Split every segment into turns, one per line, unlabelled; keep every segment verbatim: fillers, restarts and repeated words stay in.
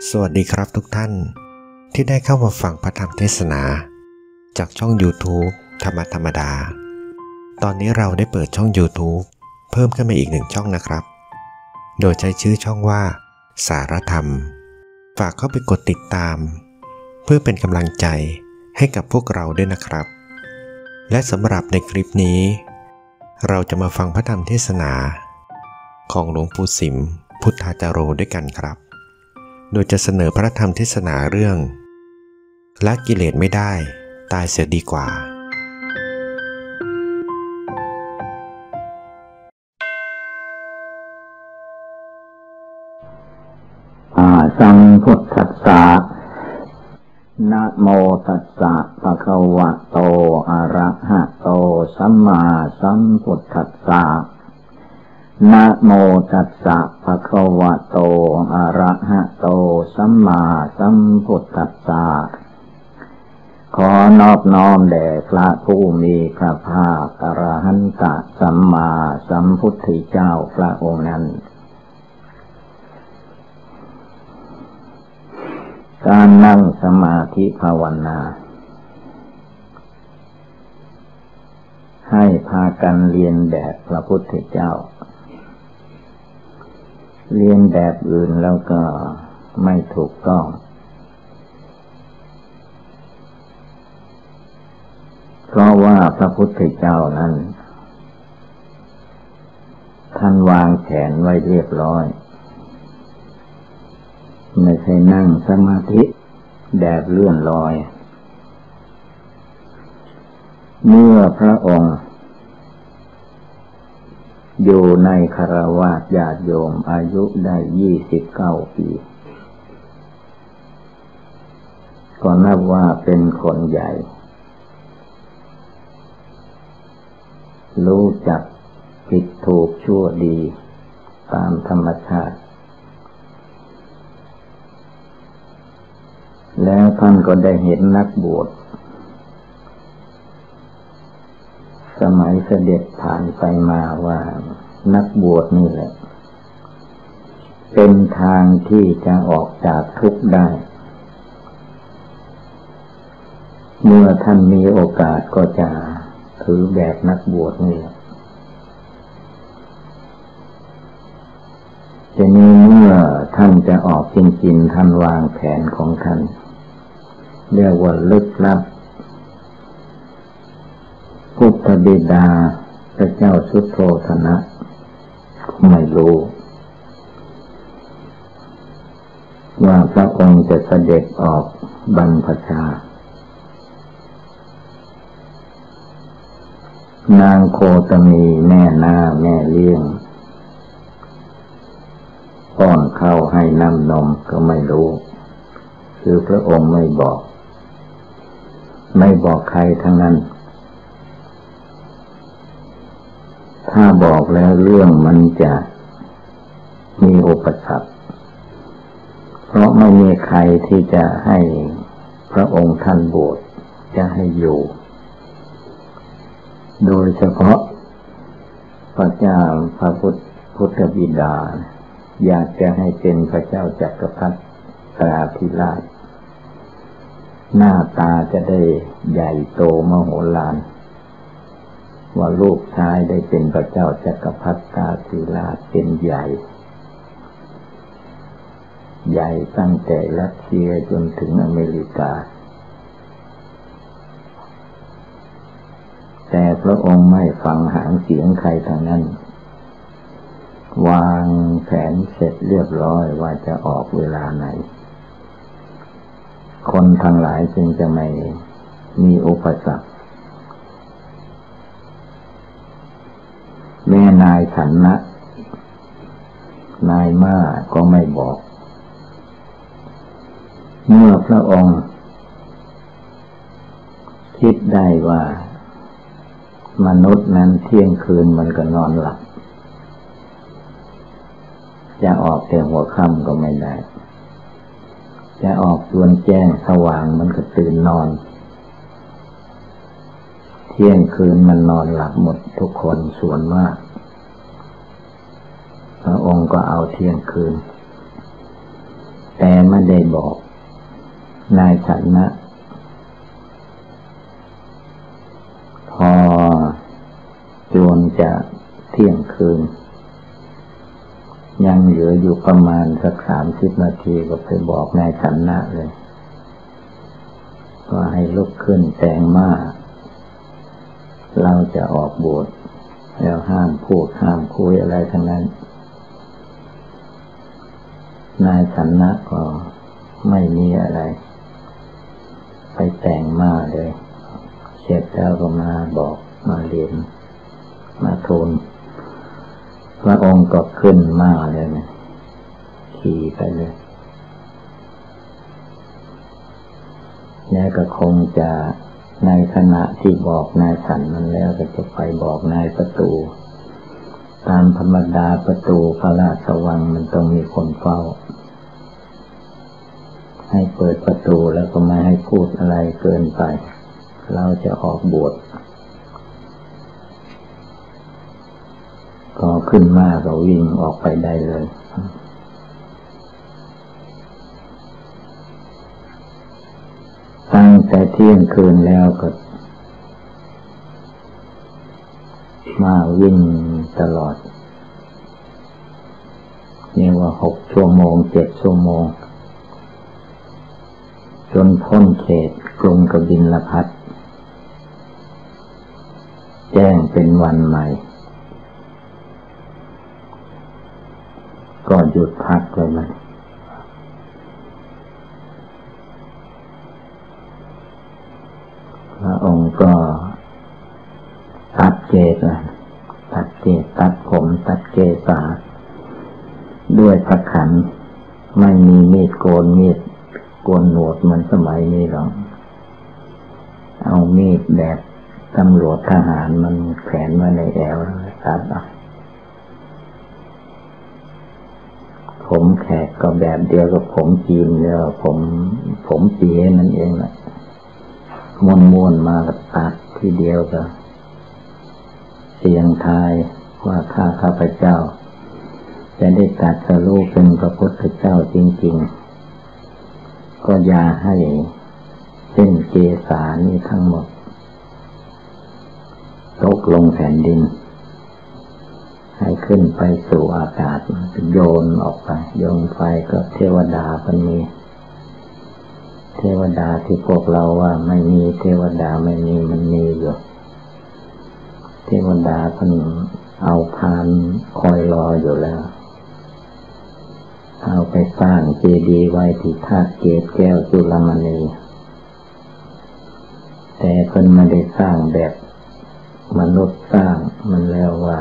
สวัสดีครับทุกท่านที่ได้เข้ามาฟังพระธรรมเทศนาจากช่อง YouTube ธรรมธรรมดาตอนนี้เราได้เปิดช่อง YouTube เพิ่มขึ้นมาอีกหนึ่งช่องนะครับโดยใช้ชื่อช่องว่าสารธรรมฝากเข้าไปกดติดตามเพื่อเป็นกำลังใจให้กับพวกเราด้วยนะครับและสำหรับในคลิปนี้เราจะมาฟังพระธรรมเทศนาของหลวงปู่สิมพุทธาจาโรด้วยกันครับโดยจะเสนอพระธรรมเทศนาเรื่องละกิเลสไม่ได้ตายเสียดีกว่า
สัมพุทธัสสะนะโมตัสสะภะคะวะโตอะระหะโตสัมมาสัมพุทธัสสะนะโมตัสสะภะคะวะโตอะระหะโตสัมมาสัมพุทธัสสะขอนอบน้อมแด่พระผู้มีพระภาคอรหันตสัมมาสัมพุทธเจ้าพระองค์นั้นการนั่งสมาธิภาวนาให้พากันเรียนแบบพระพุทธเจ้าเรียนแบบอื่นแล้วก็ไม่ถูกต้องเพราะว่าพระพุทธเจ้านั้นท่านวางแผนไว้เรียบร้อยไม่ใช่นั่งสมาธิแบบเลื่อนลอยเมื่อพระองค์อยู่ในคฤหัสถ์ญาติโยมอายุได้ยี่สิบเก้าปีก็นับว่าเป็นคนใหญ่รู้จักผิดถูกชั่วดีตามธรรมชาติแล้วท่านก็ได้เห็นนักบวชสมัยเสด็จผ่านไปมาว่านักบวชนี่แหละเป็นทางที่จะออกจากทุกข์ได้เมื่อท่านมีโอกาสก็จะถือแบบนักบวชนี่แหละทีนี้เมื่อท่านจะออกจริงๆท่านวางแผนของท่านเรียกว่าลึกลับพุทธบิดาพระเจ้าสุโธทนะไม่รู้ว่าพระองค์จะเสด็จออกบรรพชานางโคตมีแม่นาแม่เลี้ยงป้อนข้าวให้น้ำนมก็ไม่รู้คือพระองค์ไม่บอกไม่บอกใครทั้งนั้นถ้าบอกแล้วเรื่องมันจะมีอุปสรรคเพราะไม่มีใครที่จะให้พระองค์ท่านบวชจะให้อยู่โดยเฉพาะพระเจ้าพระพุทธพุทธบิดาอยากจะให้เป็นพระเจ้าจักรพรรดิตราธิราชหน้าตาจะได้ใหญ่โตมโหฬารว่าลูกชายได้เป็นพระเจ้าจักรพรรดิตราธิราชเป็นใหญ่ใหญ่ตั้งแต่รัสเซียจนถึงอเมริกาแต่พระองค์ไม่ฟังหางเสียงใครทั้งนั้นวางแผนเสร็จเรียบร้อยว่าจะออกเวลาไหนคนทั้งหลายจึงจะไม่มีอุปสรรคแม่นายฉันนะนายม่าก็ไม่บอกเมื่อพระองค์คิดได้ว่ามนุษย์นั้นเที่ยงคืนมันก็นอนหลับจะออกแต่หัวค่ำก็ไม่ได้จะออกจวนแจ้งสว่างมันก็ตื่นนอนเที่ยงคืนมันนอนหลับหมดทุกคนส่วนมากพระองค์ก็เอาเที่ยงคืนแต่ไม่ได้บอกนายฐานะพอจวนจะเที่ยงคืนยังเหลืออยู่ประมาณสักสามสิบนาทีก็ไปบอกนายฐานะเลยว่าให้ลุกขึ้นแต่งม้าเราจะออกบวชแล้วห้ามพูดห้ามคุยอะไรทั้งนั้นนายฐานะก็ไม่มีอะไรไปแต่งม้าเลยเสร็จแล้วก็มาบอกมาเรียนมาทูลพระองค์ก็ขึ้นม้าเลยนะขี่ไปเลยแล้วก็คงจะในขณะที่บอกนายสันมันแล้วก็จะไปบอกนายประตูตามธรรมดาประตูพระราชวังมันต้องมีคนเฝ้าให้เปิดประตูแล้วก็ไม่ให้พูดอะไรเกินไปเราจะออกบวชก็ขึ้นมาก็วิ่งออกไปได้เลยตั้งแต่เที่ยงคืนแล้วก็มาวิ่งตลอดนี่ว่าหกชั่วโมงเจ็ดชั่วโมงจนพ้นเขตกรุงกบิลพัสดุแจ้งเป็นวันใหม่ก็หยุดพักเลยมันพระองค์ก็ตัดเกศตัดเกศตัดผมตัดเกศาด้วยพระขันไม่มีมีดโกนมีดโกนหนวดเหมือนสมัยนี้หรอกเอามีดแบบตำรวจทหารมันแขวนไว้ในแอวตัดเอาผมแขกก็แบบเดียวกับผมจีนแล้วผมผมจีนนั่นเองแหละม้วนม้วนมาตัดทีเดียวก็เสียงทายว่าข้าข้าพเจ้าจะได้ตรัสรู้เป็นพระพุทธเจ้าจริงๆก็อย่าให้เส้นเกศานี้ทั้งหมดตกลงแผ่นดินให้ขึ้นไปสู่อากาศโยนออกไปโยนไปก็เทวดาคนนี้เทวดาที่พวกเราว่าไม่มีเทวดาไม่มีมันมีอยู่เทวดาคนเอาพานคอยรออยู่แล้วเอาไปสร้างเจดีย์ไว้ที่ธาตุเกศแก้วจุลมณีแต่เพิ่นไม่ได้สร้างแบบมนุษย์สร้างมันแล้วว่า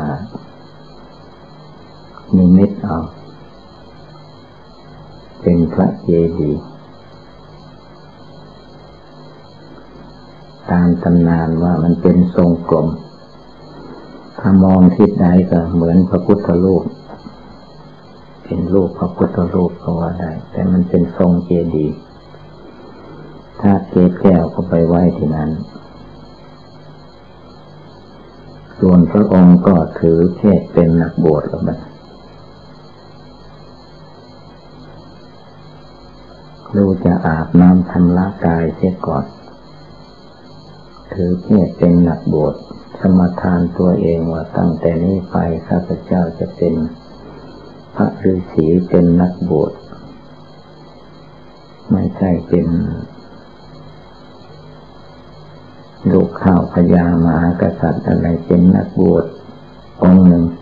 นิมิตเอาเป็นพระเจดีย์ตามตำนานว่ามันเป็นทรงกลมถ้ามองทิศใดก็เหมือนพระพุทธรูปเป็นรูปพระพุทธรูปก็ว่าได้แต่มันเป็นทรงเจดีย์ถ้าเกศแก้วก็ไปไว้ที่นั้นส่วนพระองค์ก็ถือเพศเป็นนักบวชแล้วมันรู้จะอาบน้ำชำระกายเสียก่อนถือเพศเป็นนักบวชสมทานตัวเองว่าตั้งแต่นี้ไปข้าพเจ้าจะเป็นพระฤาษีเป็นนักบวชไม่ใช่เป็นลูกข้าวพญามหากษัตริย์อะไรเป็นนักบวชองค์หนึ่ง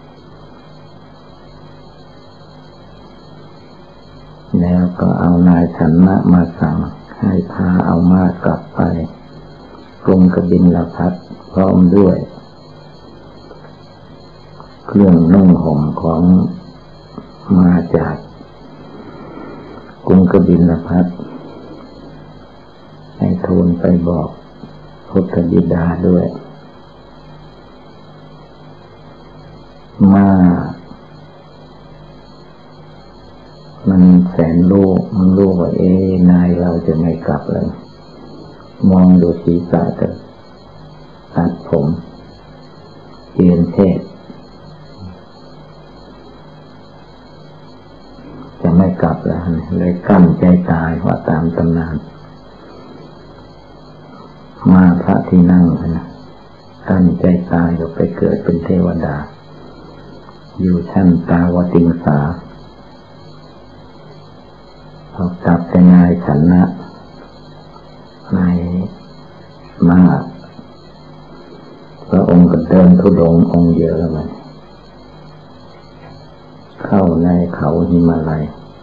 แล้วก็เอานายสันนะมาสั่งให้พาเอาม้ากลับไปกรุงกบิลพัสดุพร้อมด้วยเครื่องนุ่งห่มของมาจากกรุงกบิลพัสดุให้ทูลไปบอกพุทธบิดาด้วยมามันแสนรู้มันรู้ว่าเอ๊ะนายเราจะไม่กลับเลยมองดูศีรษะเถอะตัดผมเปลี่ยนเพศจะไม่กลับแล้วเลยกั้นใจตายว่าตามตำนานมาพระที่นั่งนะกั้นใจตายก็ไปเกิดเป็นเทวดาอยู่ชั้นตาวติงสาพอกลับแต่นายชนะนายมาพระองค์ก็เดินธุดงค์องค์เดียวแล้วมันเข้าในเขาหิมาลัย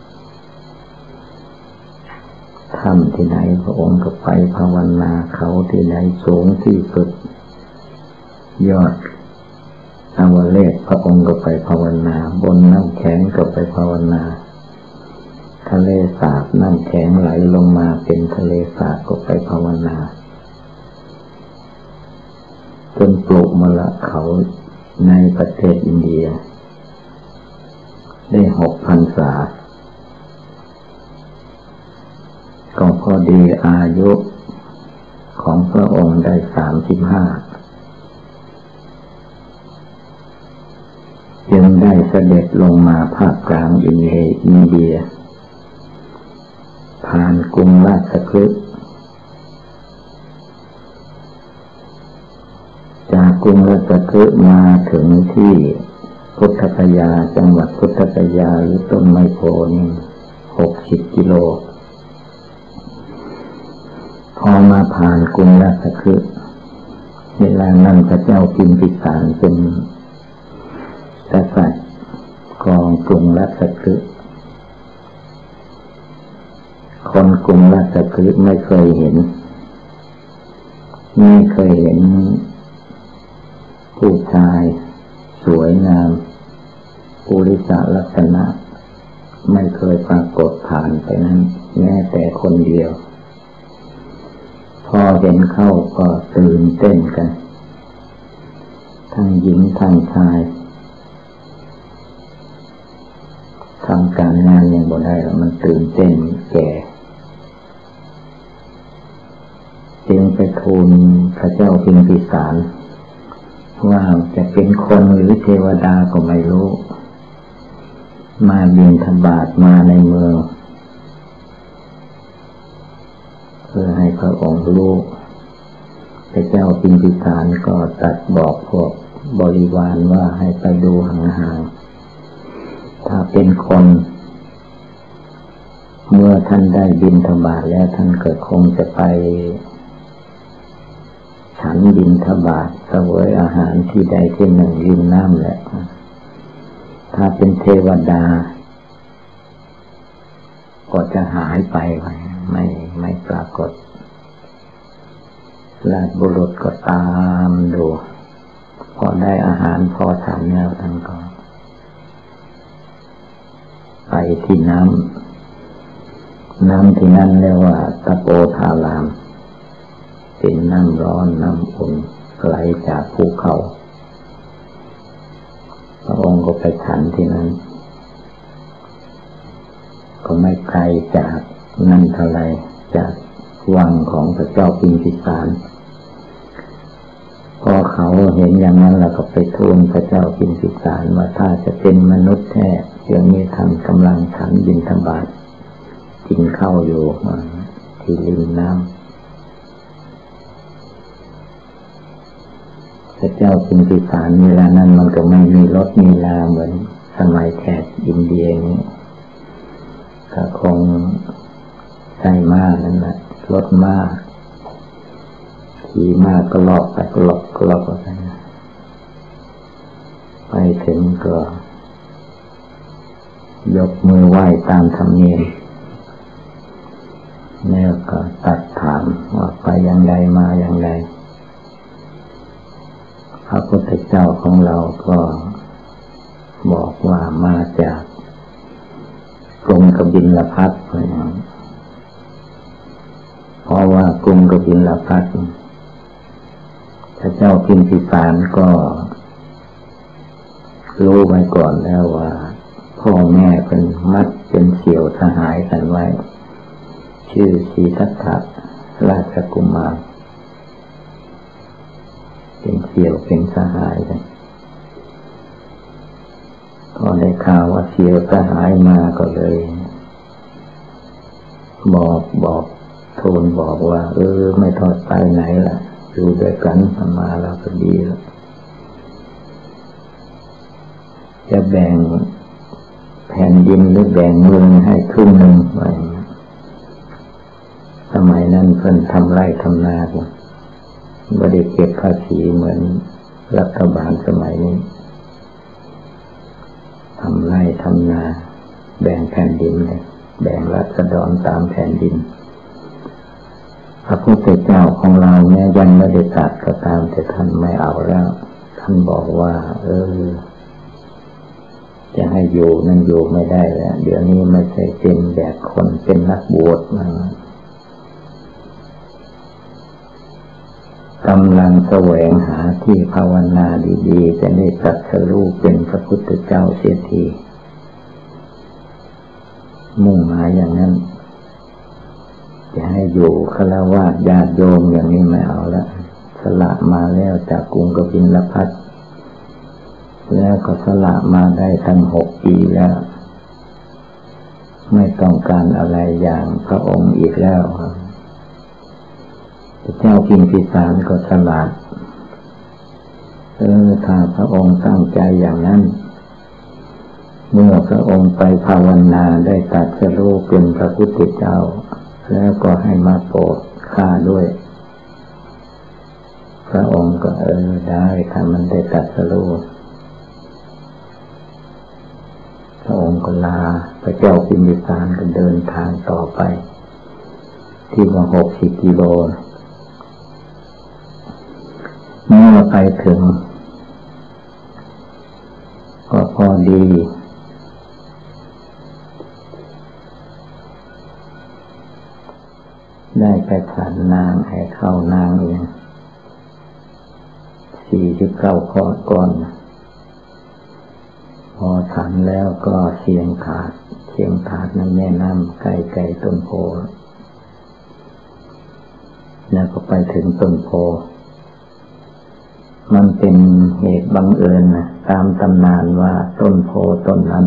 ถ้ำที่ไหนพระองค์ก็ไปภาวนาเขาที่ไหนสูงที่สุดยอดอวเลศพระองค์ก็ไปภาวนาบนน้ำแข็งก็ไปภาวนาทะเลสาบน้ำแข็งไหลลงมาเป็นทะเลสาบก็ไปภาวนาจนปลูกมละเขาในประเทศอินเดียได้หกพรรษาก็พอดีอายุของพระองค์ได้สามสิบห้าจึงได้เสด็จลงมาภาคกลางอินเดียผ่านกรุงราชคฤห์จากกรุงราชคฤห์มาถึงที่พุทธคยาจังหวัดพุทธคยาหรือต้นไมโพนี่หกสิบกิโลพอมาผ่านกรุงราชคฤห์เวลานั้นพระเจ้าพิมพิสารเป็นกษัตริย์ครองกรุงราชคฤห์คนกรุงราชคฤห์ไม่เคยเห็นไม่เคยเห็นผู้ชายสวยงามปุริสลักษณะไม่เคยปรากฏผ่านไปนั้นแม้แต่คนเดียวพอเห็นเข้าก็ตื่นเต้นกันทั้งหญิงทั้งชายทำการงานยังบ่ได้แล้วมันตื่นเต้นแก่จึงไปทูลพระเจ้าพิมพิสารว่าจะเป็นคนหรือเทวดาก็ไม่รู้มาบิณฑบาตมาในเมืองเพื่อให้พระองค์รู้พระเจ้าพิมพิสารก็ตรัสบอกพวกบริวารว่าให้ไปดูห่างๆถ้าเป็นคนเมื่อท่านได้บิณฑบาตแล้วท่านก็คงจะไปฉันบิณฑบาตเสวยอาหารที่ใดที่หนึ่งริมน้ำแหละถ้าเป็นเทวดาก็จะหายไปไม่ไม่ปรากฏราชบุรุษก็ตามดูพอได้อาหารพอฉันแล้วท่านก็ไปที่น้ำน้ำที่นั่นเรียกว่าตะโปธารามเป็นน้ำร้อนน้ำอุ่นไหลจากภูเขาพระองค์ก็ไปฉันที่นั้นก็ไม่ไกลจากนั่นเท่าไรจากวังของพระเจ้าพิมพิสารพอเขาเห็นอย่างนั้นแล้วก็ไปทูลพระเจ้าพิมพิสารว่าถ้าจะเป็นมนุษย์แท้เดี๋ยวนี้ท่านกำลังฉันบิณฑบาตกินข้าวอยู่ที่ริมน้ำพระเจ้าพิมพิสารเวลานั้นมันก็ไม่มีรถมีลาเหมือนสมัยแขกอินเดียนี้ก็คงใช้ม้านั่นแหละรถม้าขี่ม้าก็ลอกไปก็ลอกก็ลอกไปไปถึงก็ยกมือไหว้ตามธรรมเนียมแล้วก็ตัดถามว่าไปอย่างไรมาอย่างไรพระพุทธเจ้าของเราก็บอกว่ามาจากกรุงกบิลพัสดุเพราะว่ากรุงกบิลพัสดุพระเจ้าพิมพิสารก็รู้ไว้ก่อนแล้วว่าพ่อแม่เป็นมัดเป็นเสี่ยวสหายกันไว้ชื่อสีทัตถะราชกุมารเป็นเสี่ยวเป็นสหายกันพอได้ข่าวว่าเสียสหายมาก็เลยบอกบอกทูลบอกว่าเออไม่ทอดไปไหนล่ะอยู่ด้วยกันมาแล้วก็ดีแล้วจะแบ่งแผ่นดินหรือแบ่งเมืองให้ครึ่งหนึ่งไว้สมัยนั้นเพิ่นทำไร่ทำนาไม่ได้เก็บภาษีเหมือนรัฐบาลสมัยนี้ทำไร่ทำนาแบ่งแผ่นดินเลยแบ่งรัษฎรตามแผ่นดินพระพุทธเจ้าของเราแม้ยังไม่ได้ตรัสก็ตามแต่ท่านไม่เอาแล้วท่านบอกว่าเออจะให้อยู่นั่นอยู่ไม่ได้แล้วเดี๋ยวนี้ไม่ใช่เป็นแบบคนเป็นนักบวชนะกำลังแสวงหาที่ภาวนาดีๆจะได้ตรัสรู้เป็นพระพุทธเจ้าเสียทีมุ่งหมายอย่างนั้นจะให้อยู่ฆราวาสญาติโยมอย่างนี้ไม่เอาละสละมาแล้วจากกรุงกบิลพัสดุแล้วก็สละมาได้ทั้งหกปีแล้วไม่ต้องการอะไรอย่างพระองค์อีกแล้วพระเจ้าพิมพิสารก็ฉลาดเออถ้าพระองค์ตั้งใจอย่างนั้นเมื่อพระองค์ไปภาวนาได้ตรัสรู้เป็นพระพุทธเจ้าแล้วก็ให้มาโปรดข้าด้วยพระองค์ก็เออได้ถ้ามันได้ตรัสรู้พระองค์ก็ลาพระเจ้าพิมพิสารก็เดินทางต่อไปที่ว่าหกสิบกิโลเมื่อไปถึงก็พอดีได้ไปฉันนางให้เข้านางเองสี่สิบเก้าข้อก่อนพอฉันแล้วก็เสียงถาดเสียงถาดในแม่น้ำใกล้ๆต้นโพแล้วก็ไปถึงต้นโพมันเป็นเหตุบังเอิญนะตามตำนานว่าต้นโพต้นนั้น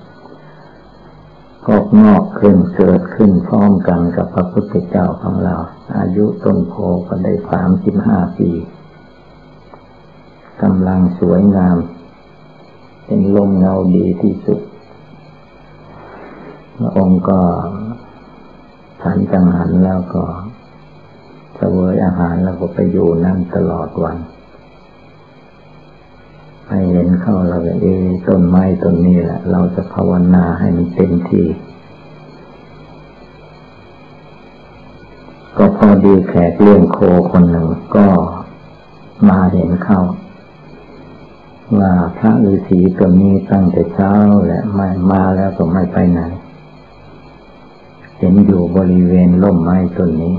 ก็งอกขึ้นเกิดขึ้นพร้อมกันกับพระพุทธเจ้าของเราอายุต้นโพก็ได้สามสิบห้าปีกำลังสวยงามเป็นลมเงาดีที่สุดพระองค์ก็ฉันจังหันแล้วก็เสวยอาหารแล้วก็ไปอยู่นั่นตลอดวันให้เห็นเข้าเราก็เอต้นไม้ต้นนี้แหละเราจะภาวนาให้มันเต็มที่ก็พอดีแขกเลี้ยงโคคนหนึ่งก็มาเห็นเข้าว่าพระฤาษีตัวนี้ตั้งแต่เช้าและไม่มาแล้วก็ไม่ไปไหนเห็นอยู่บริเวณร่มไม้ต้นนี้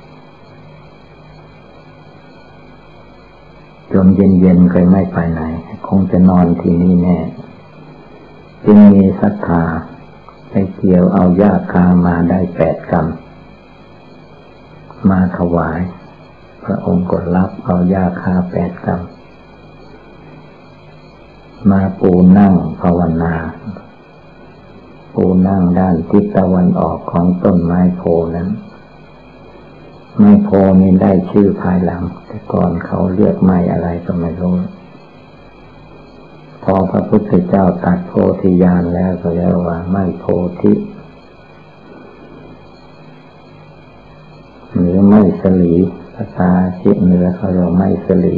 จนเย็นๆก็ไม่ไปไหนคงจะนอนที่นี่แน่จึงมีศรัทธาไปเกี่ยวเอาหญ้าคามาได้แปดกำมาถวายพระองค์ก็รับเอาหญ้าคาแปดกำมาปูนั่งภาวนาปูนั่งด้านทิศตะวันออกของต้นไม้โพนั้นไม้โพนี้ได้ชื่อภายหลังแต่ก่อนเขาเรียกไม้อะไรก็ไม่รู้พอพระพุทธเจ้าตัดโพธิญาณแล้วก็เรียกว่าไม้โพธิหรือไม้สลีภาษาจีนเหนือเขาเรียกไม้สลี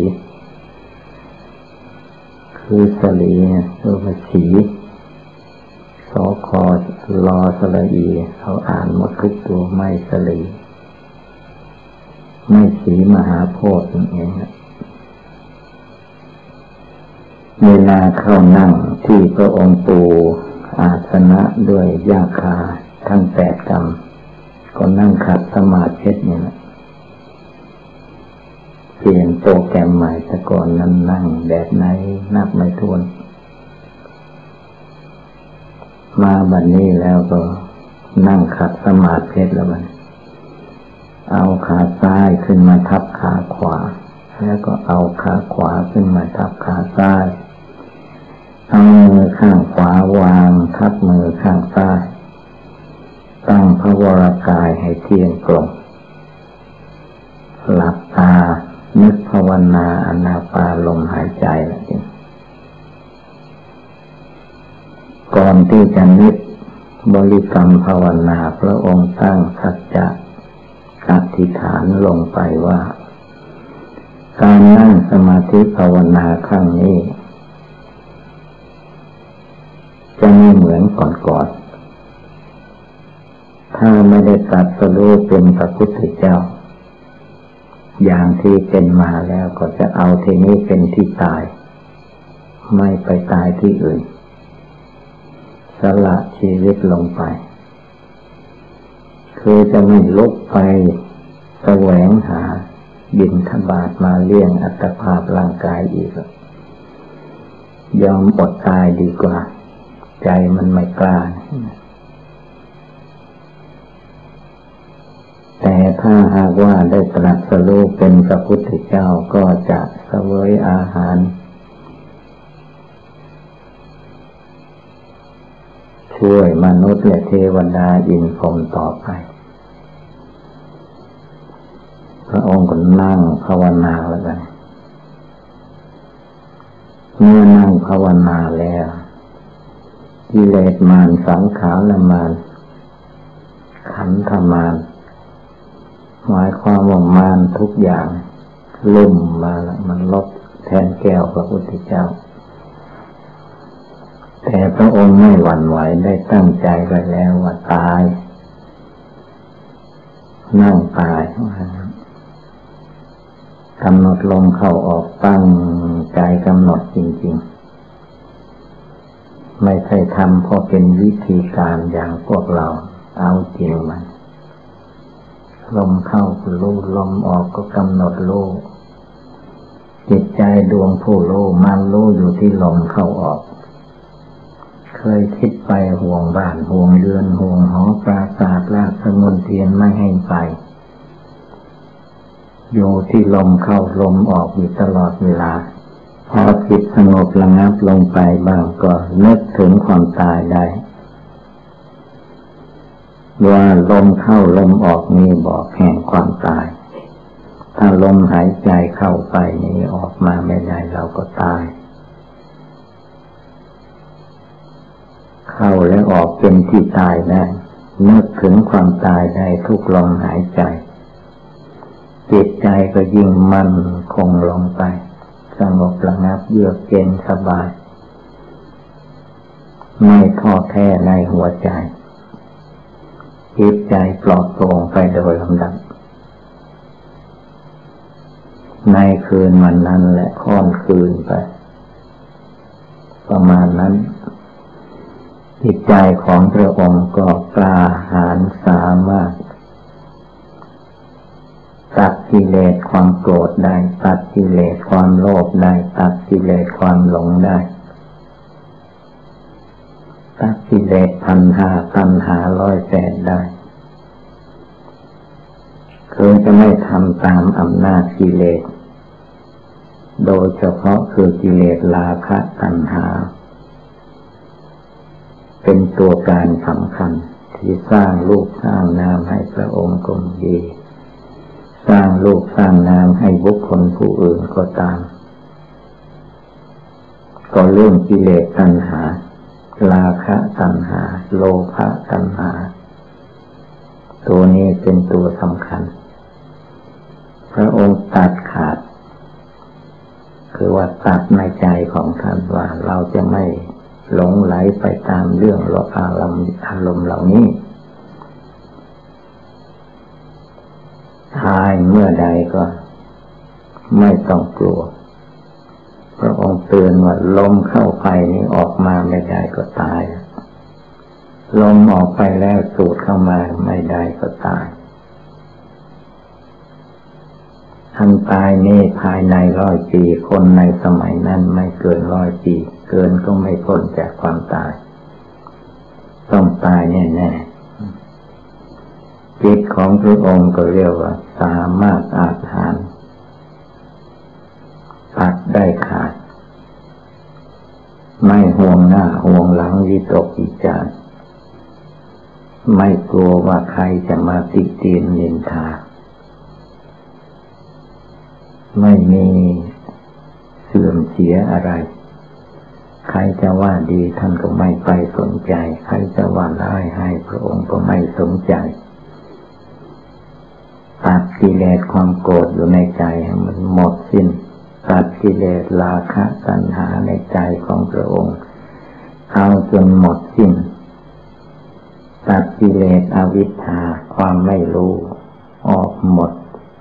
คือสลีเนี่ยเรียกว่าสีสอคอรอสระอีเขาอ่านหมดทุกตัวไม้สลีไม่สีมหาโพธิ์นั่นเองเวลาเข้านั่งที่พระองค์ปูอาสนะด้วยหญ้าคาทั้งแปดกำก็นั่งขัดสมาธิเนี่ยนะเปลี่ยนโปรแกรมใหม่แต่ก่อนนั้นนั่งแบบไหนนับไม่ถ้วนมาบัดนี้แล้วก็นั่งขัดสมาธิแล้วมันเอาขาซ้ายขึ้นมาทับขาขวาแล้วก็เอาขาขวาขึ้นมาทับขาซ้ายเอามือข้างขวาวางทับมือข้างซ้ายตั้งพระวรกายให้เที่ยงตรงหลับตานึกภาวนาอานาปานลมหายใจแล้วจริงก่อนที่จะนึกบริกรรมภาวนาพระองค์ตั้งสัจจะอธิษฐานลงไปว่าการนั่งสมาธิภาวนาครั้งนี้จะไม่เหมือนก่อนๆถ้าไม่ได้ตรัสรู้เป็นพระพุทธเจ้าอย่างที่เป็นมาแล้วก็จะเอาที่นี้เป็นที่ตายไม่ไปตายที่อื่นสละชีวิตลงไปคือจะไม่ลุกไปแสวงหาบิณฑบาตมาเลี้ยงอัตภาพร่างกายอีกยอมอดตายดีกว่าใจมันไม่กล้าแต่ถ้าหากว่าได้ตรัสรู้เป็นพระพุทธเจ้าก็จะเสวยอาหารช่วยมนุษย์และเทวดาอินพรหมต่อไปพระองค์ก็นั่งภาวนาแล้วกันเมื่อนั่งภาวนาแล้วกิเลสมารสังขารมารขันธมารหมายความว่ามารทุกอย่างลุ่มมาแล้วมันลบแทนแก้วพระพุทธเจ้าแต่พระองค์ไม่หวั่นไหวได้ตั้งใจไว้แล้วว่าตายนั่งตายกำหนดลมเข้าออกตั้งใจกำหนดจริงๆไม่ใช่ทำเพราะเป็นวิธีการอย่างพวกเราเอาจริงมันลมเข้าก็รู้ลมออกก็กำหนดรู้จิตใจดวงผู้รู้มันรู้อยู่ที่ลมเข้าออกเคยคิดไปห่วงบ้านห่วงเรือนห่วงหอปราสาทราชมณฑลไม่ให้ไปอยู่ที่ลมเข้าลมออกอยู่ตลอดเวลาพอจิตสงบระงับลงไปบ้างก็นึกถึงความตายได้ว่าลมเข้าลมออกนี้บอกแห่งความตายถ้าลมหายใจเข้าไปนี้ออกมาไม่ได้เราก็ตายเข้าและออกเป็นที่ตายได้นึกถึงความตายได้ทุกลมหายใจจิตใจก็ยิ่งมั่นคงลงไปสงบระงับเยือกเย็นสบายไม่ท้อแท้ในหัวใจจิตใจปลอดโปร่งไปโดยลำดับในคืนวันนั้นและค่อนคืนไปประมาณนั้นจิตใจของพระองค์ก็กล้าหาญสามารถตัดกิเลสความโกรธได้ตัดกิเลสความโลภได้ตัดกิเลสความหลงได้ตัดกิเลสพันหาตัณหาร้อยแปดได้คือจะไม่ทำตามอำนาจกิเลสโดยเฉพาะคือกิเลสราคะตัณหาเป็นตัวการสำคัญที่สร้างรูปสร้างนามให้พระองค์ก็ดีสร้างรูปสร้างนามให้บุคคลผู้อื่นก็ตามก็เรื่องกิเลสตัณหาราคะตัณหาโลภะตัณหาตัวนี้เป็นตัวสำคัญพระองค์ตัดขาดคือว่าตัดในใจของท่านว่าเราจะไม่หลงไหลไปตามเรื่องอารมณ์อารมณ์เหล่านี้ตายเมื่อใดก็ไม่ต้องกลัวพระองค์เตือนว่าลมเข้าไปนี้ออกมาไม่ได้ก็ตายลมออกไปแล้วสูดเข้ามาไม่ได้ก็ตายท่านตายนี่ภายในร้อยปีคนในสมัยนั้นไม่เกินร้อยปีเกินก็ไม่พ้นจากความตายต้องตายแน่ๆจิตของพระองค์ก็เรียกว่าสามารถอาจหารตัดได้ขาดไม่ห่วงหน้าห่วงหลังวิตกวิจารณ์ไม่กลัวว่าใครจะมาติเตียนนินทาไม่มีเสื่อมเสียอะไรใครจะว่าดีท่านก็ไม่ไปสนใจใครจะว่าร้ายให้พระองค์ก็ไม่สนใจตัดกิเลสความโกรธอยู่ในใจให้มันหมดสิ้นตัดกิเลสราคะตัณหาในใจของพระองค์เอาจนหมดสิ้นตัดกิเลสอวิชชาความไม่รู้ออกหมด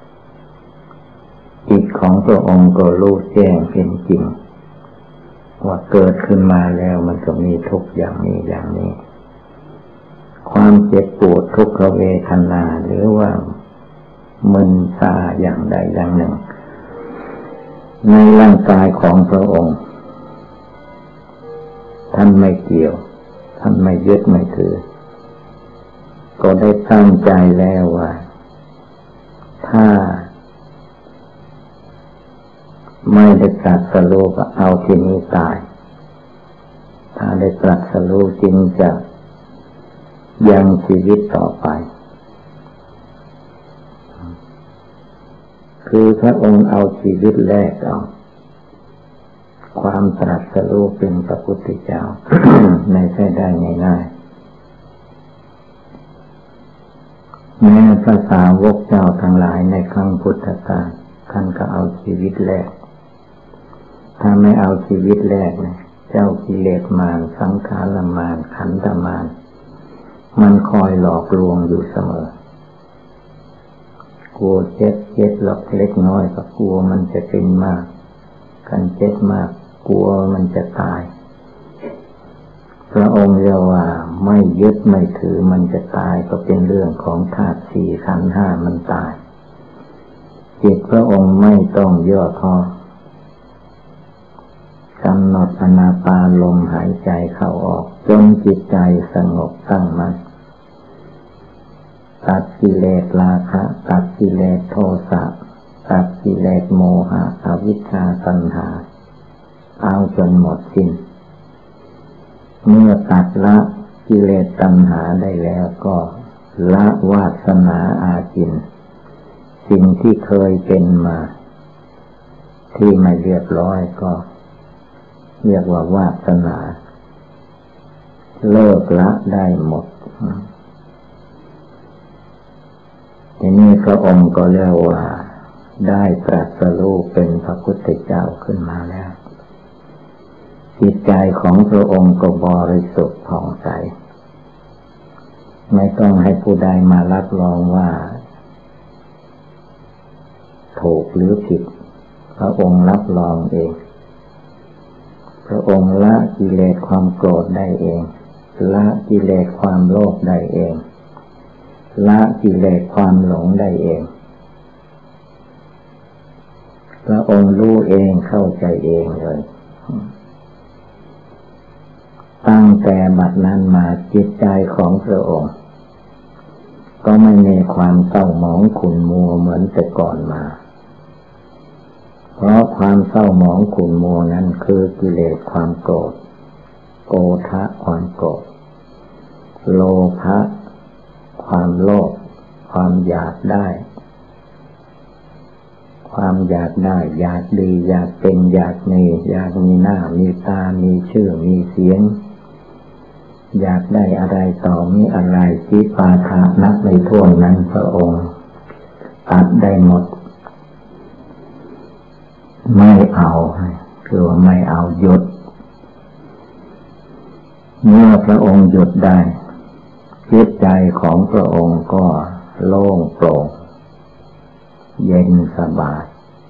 จิตของพระองค์ก็รู้แจ้งเป็นจริงว่าเกิดขึ้นมาแล้วมันก็มีทุกข์อย่างนี้อย่างนี้ความเจ็บปวดทุกขเวทนาหรือว่ามึนชาอย่างใดอย่างหนึ่งในร่างกายของพระองค์ท่านไม่เกี่ยวท่านไม่ยึดไม่ถือก็ได้ตั้งใจแล้วว่าถ้าไม่ได้ตรัสรู้ก็เอาที่นี้ตายถ้าได้ตรัสรู้จริงจะยังชีวิตต่อไปคือพระองค์เอาชีวิตแรกเอาความตรัสรู้เป็นพระพุทธเจ้า ไม่ใช่ได้ง่ายๆแม้พระสาวกเจ้าทั้งหลายในครั้งพุทธกาลท่านก็เอาชีวิตแรกถ้าไม่เอาชีวิตแรกเนี่ยเจ้ากิเลสมารสังขารมารขันธมารมันคอยหลอกลวงอยู่เสมอกลัวเจ็บเจ็บหลอกเล็กน้อยก็กลัวมันจะเป็นมากกันเจ็บมากกลัวมันจะตายพระองค์เรียกว่าไม่ยึดไม่ถือมันจะตายก็เป็นเรื่องของธาตุสี่ขันธ์ห้ามันตายจิตพระองค์ไม่ต้องย่อท้อกำหนดอนาปานลมหายใจเข้าออกจนจิตใจสงบตั้งมั่นตัดกิเลสราคะตัดกิเลสโทสะตัดกิเลสโมหะอวิชชาตัณหาเอาจนหมดสิ้นเมื่อตัดละกิเลสตัณหาได้แล้วก็ละวาสนาอาจินสิ่งที่เคยเป็นมาที่ไม่เรียบร้อยก็เรียกว่าวาสนาเลิกละได้หมดทีนี้พระองค์ก็เรียกว่าได้ตรัสรู้เป็นพระพุทธเจ้าขึ้นมาแล้วจิตใจของพระองค์ก็บริสุทธิ์ผ่องใสไม่ต้องให้ผู้ใดมารับรองว่าถูกหรือผิดพระองค์รับรองเองพระองค์ละกิเลสความโกรธได้เองละกิเลสความโลภได้เองละกิเลสความหลงได้เองพระองค์รู้เองเข้าใจเองเลยตั้งแต่บัดนั้นมาจิตใจของพระองค์ก็ไม่มีความเศร้าหมองขุ่นมัวเหมือนแต่ก่อนมาเพราะความเศร้าหมองขุ่นมัวนั้นคือกิเลสความโกรธโกฏะความโกรธโลภะความโลภความอยากได้ความอยากได้อยากดีอยากเป็นอยากมีอยากมีหน้ามีตามีชื่อมีเสียงอยากได้อะไรต่อมีอะไรที่ปาทานับในท่วงนั้นพระองค์ตัดได้หมดไม่เอาคือว่าไม่เอาหยุดเมื่อพระองค์หยุดได้จิตใจของพระองค์ก็โล่งโปร่งเย็นสบาย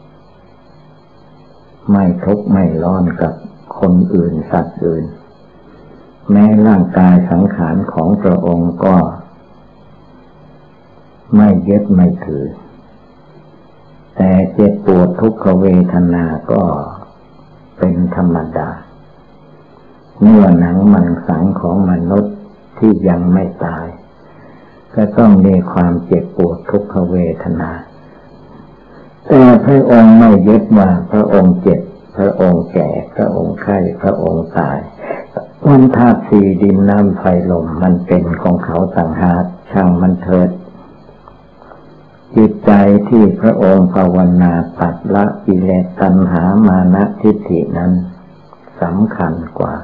ไม่ทุกข์ไม่ร้อนกับคนอื่นสัตว์อื่นแม้ร่างกายสังขารของพระองค์ก็ไม่ยึดไม่ถือแต่เจ็บปวดทุกขเวทนาก็เป็นธรรมดาเมื่อหนังมังสังของมนุษย์ที่ยังไม่ตายก็ต้องมีความเจ็บปวดทุกขเวทนาแต่พระองค์ไม่ยึดว่าพระองค์เจ็บพพระองค์แก่พระองค์ไข้พระองค์ตายวันธาตุสี่ดินน้ำไฟลมมันเป็นของเขาต่างหากช่างมันเถิดจิตใจที่พระองค์ภาวนาตัดละกิเลสตัณหามานะทิฏฐินั้นสำคัญกว่า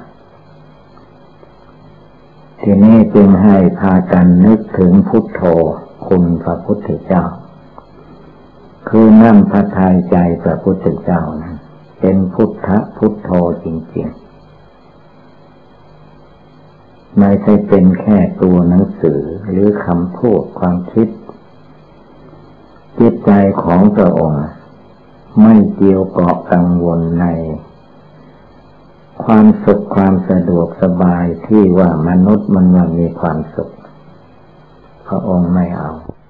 ทีนี้จึงให้พากันนึกถึงพุทโธคุณพระพุทธเจ้าคือนั่งพระทัยใจพระพุทธเจ้านั้นเป็นพุทธพุทโธจริงๆไม่ใช่เป็นแค่ตัวหนังสือหรือคำพูดความคิดจิตใจของพระองค์ไม่เกี่ยวเกาะกังวลในความสุขความสะดวกสบายที่ว่ามนุษย์มันมันมีความสุขพระองค์ไม่เอา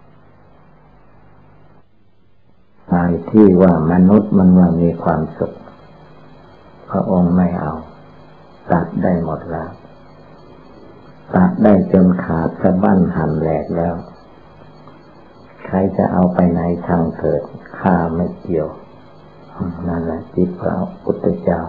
ใจที่ว่ามนุษย์มันมันมีความสุขพระองค์ไม่เอาตัดได้หมดแล้วตัดได้จนขาดสะบั้นหั่นแหลกแล้วใครจะเอาไปไหนทางเถิดข้าไม่เกี่ยวนั่นแหละจิตพระพุทธเจ้า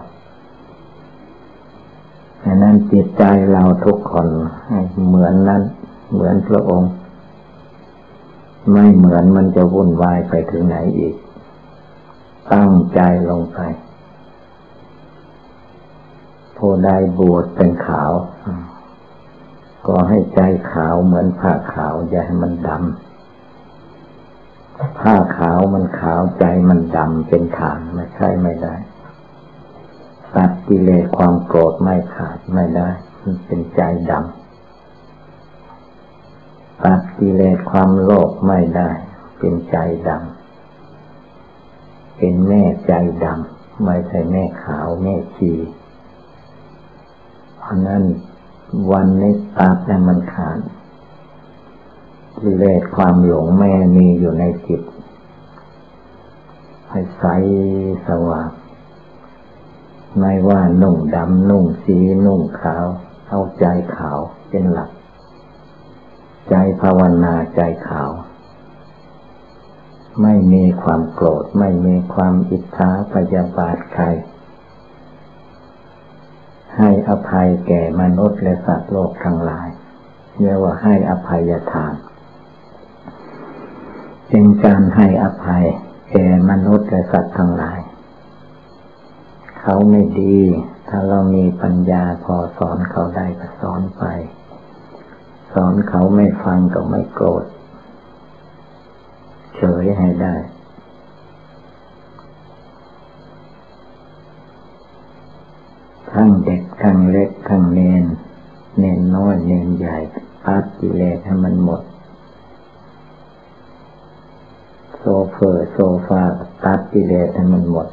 ฉะนั้นจิตใจเราทุกคนให้เหมือนนั้นเหมือนพระองค์ไม่เหมือนมันจะวุ่นวายไปถึงไหนอีกตั้งใจลงไปผู้ใดบวชเป็นขาวก็ให้ใจขาวเหมือนผ้าขาวอย่าให้มันดำผ้าขาวมันขาวใจมันดำเป็นฐานไม่ใช่ไม่ได้ตัดกิเลสความโกรธไม่ขาดไม่ได้มันเป็นใจดำตัดกิเลสความโลภไม่ได้เป็นใจดำเป็นแม่ใจดำไม่ใช่แม่ขาวแม่ชีเพราะนั้นวันนี้ตัดให้มันขาดกิเลสความหลงแม่มีอยู่ในจิตให้ใสสว่างไม่ว่านุ่งดำนุ่งสีนุ่งขาวเอาใจขาวเป็นหลักใจภาวนาใจขาวไม่มีความโกรธไม่มีความอิจฉาพยาบาทใครให้อภัยแก่มนุษย์และสัตว์โลกทั้งหลายเรียกว่าให้อภัยทานเป็นการให้อภัยแก่มนุษย์และสัตว์ทั้งหลายเขาไม่ดีถ้าเรามีปัญญาพอสอนเขาได้ก็สอนไปสอนเขาไม่ฟังก็ไม่โกรธเฉยให้ได้ทั้งเด็กทั้งเล็กทั้งเนนเนนน้อยเนนใหญ่ตัดกิเลสให้มันหมดโซเฟอร์โซฟาตัดกิเลสให้มันหมด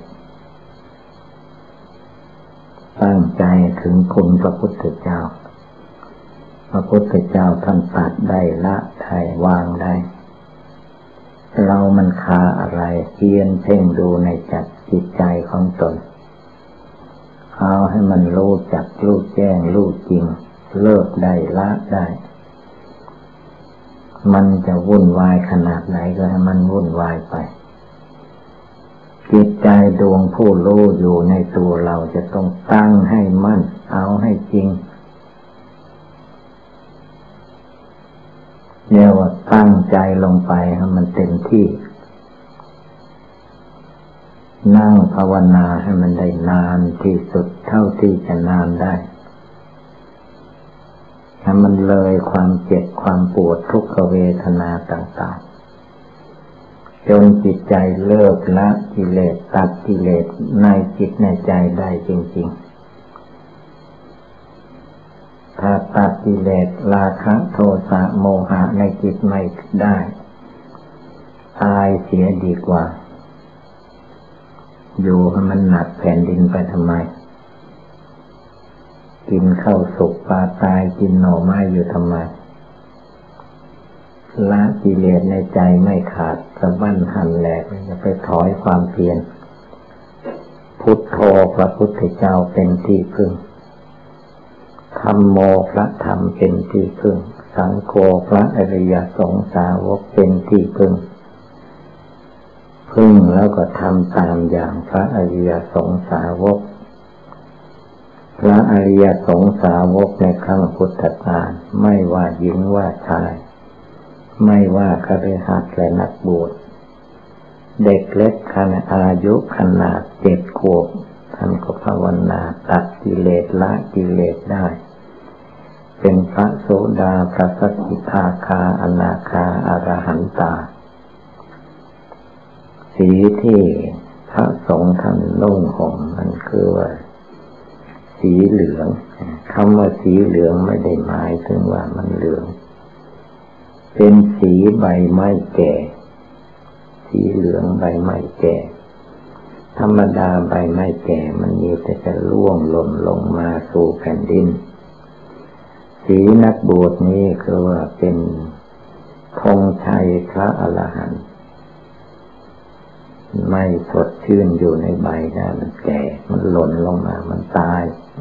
ตั้งใจถึงคุณพระพุทธเจ้าพระพุทธเจ้าท่านตัดได้ละได้วางได้เรามันคาอะไรเพียรเพ่งดูในจักจิตใจของตนเอาให้มันรู้จักรู้แจ้งรู้จริงเลิกได้ละได้มันจะวุ่นวายขนาดไหนก็ให้มันวุ่นวายไปจิตใจดวงผู้รู้อยู่ในตัวเราจะต้องตั้งให้มั่นเอาให้จริงเรียกว่าตั้งใจลงไปให้มันเต็มที่นั่งภาวนาให้มันได้นานที่สุดเท่าที่จะนานได้ให้มันเลยความเจ็บความปวดทุกขเวทนาต่างๆจนจิตใจเลิกละกิเลสตัดกิเลสในจิตในใจได้จริงๆถ้าตัดกิเลสราคะโทสะโมหะในจิตไม่ได้ตายเสียดีกว่าอยู่ให้มันหนักแผ่นดินไปทำไมกินข้าวสุกปลาตายกินหน่อไม้อยู่ทำไมละกิเลสในใจไม่ขาดสะบั้นหั่นแหลกจะไปถอยความเพียรพุทโธพระพุทธเจ้าเป็นที่พึ่งธัมโมพระธรรมเป็นที่พึ่งสังโฆพระอริยสงฆ์สาวกเป็นที่พึ่งพพึ่งแล้วก็ทำตามอย่างพระอริยสงสาวกพระอริยสงสาวกในครั้งพุทธกาลไม่ว่าหญิงว่าชายไม่ว่าคฤหัสถ์และนักบวชเด็กเล็กขนาดอายุขนาดเจ็ดขวบท่านก็ภาวนาตัดกิเลสละกิเลสได้เป็นพระโสดาพระสกิทาคาอนาคาอรหันตาสีที่พระสงฆ์ท่านนุ่งห่มมันคือว่าสีเหลืองคำว่าสีเหลืองไม่ได้หมายถึงว่ามันเหลืองเป็นสีใบไม้แก่สีเหลืองใบไม้แก่ธรรมดาใบไม้แก่มันมีแต่จะร่วงหล่นลงมาสู่แผ่นดินสีนักบวชนี้คือว่าเป็นธงชัยพระอรหันต์ไม่สดชื่นอยู่ในใบนะมันแก่มันหล่นลงมามันตาย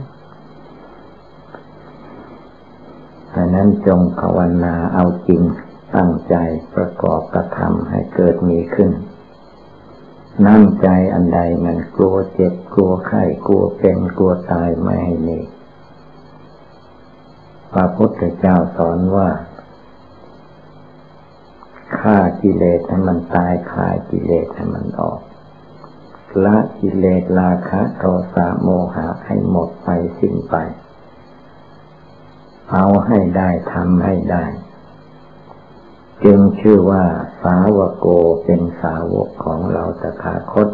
ดังนั้นจงภาวนาเอาจริงตั้งใจประกอบกระทำให้เกิดมีขึ้นน้ำใจอันใดมันกลัวเจ็บกลัวไข้กลัวเป็นกลัวตายไม่ให้มีพระพุทธเจ้าสอนว่าฆ่ากิเลสให้มันตายฆ่ากิเลสให้มันออกละกิเลสราคะโทสะโมหะให้หมดไปสิ้นไปเอาให้ได้ทำให้ได้จึงชื่อว่าสาวกโกเป็นสาวกของเราตถาคต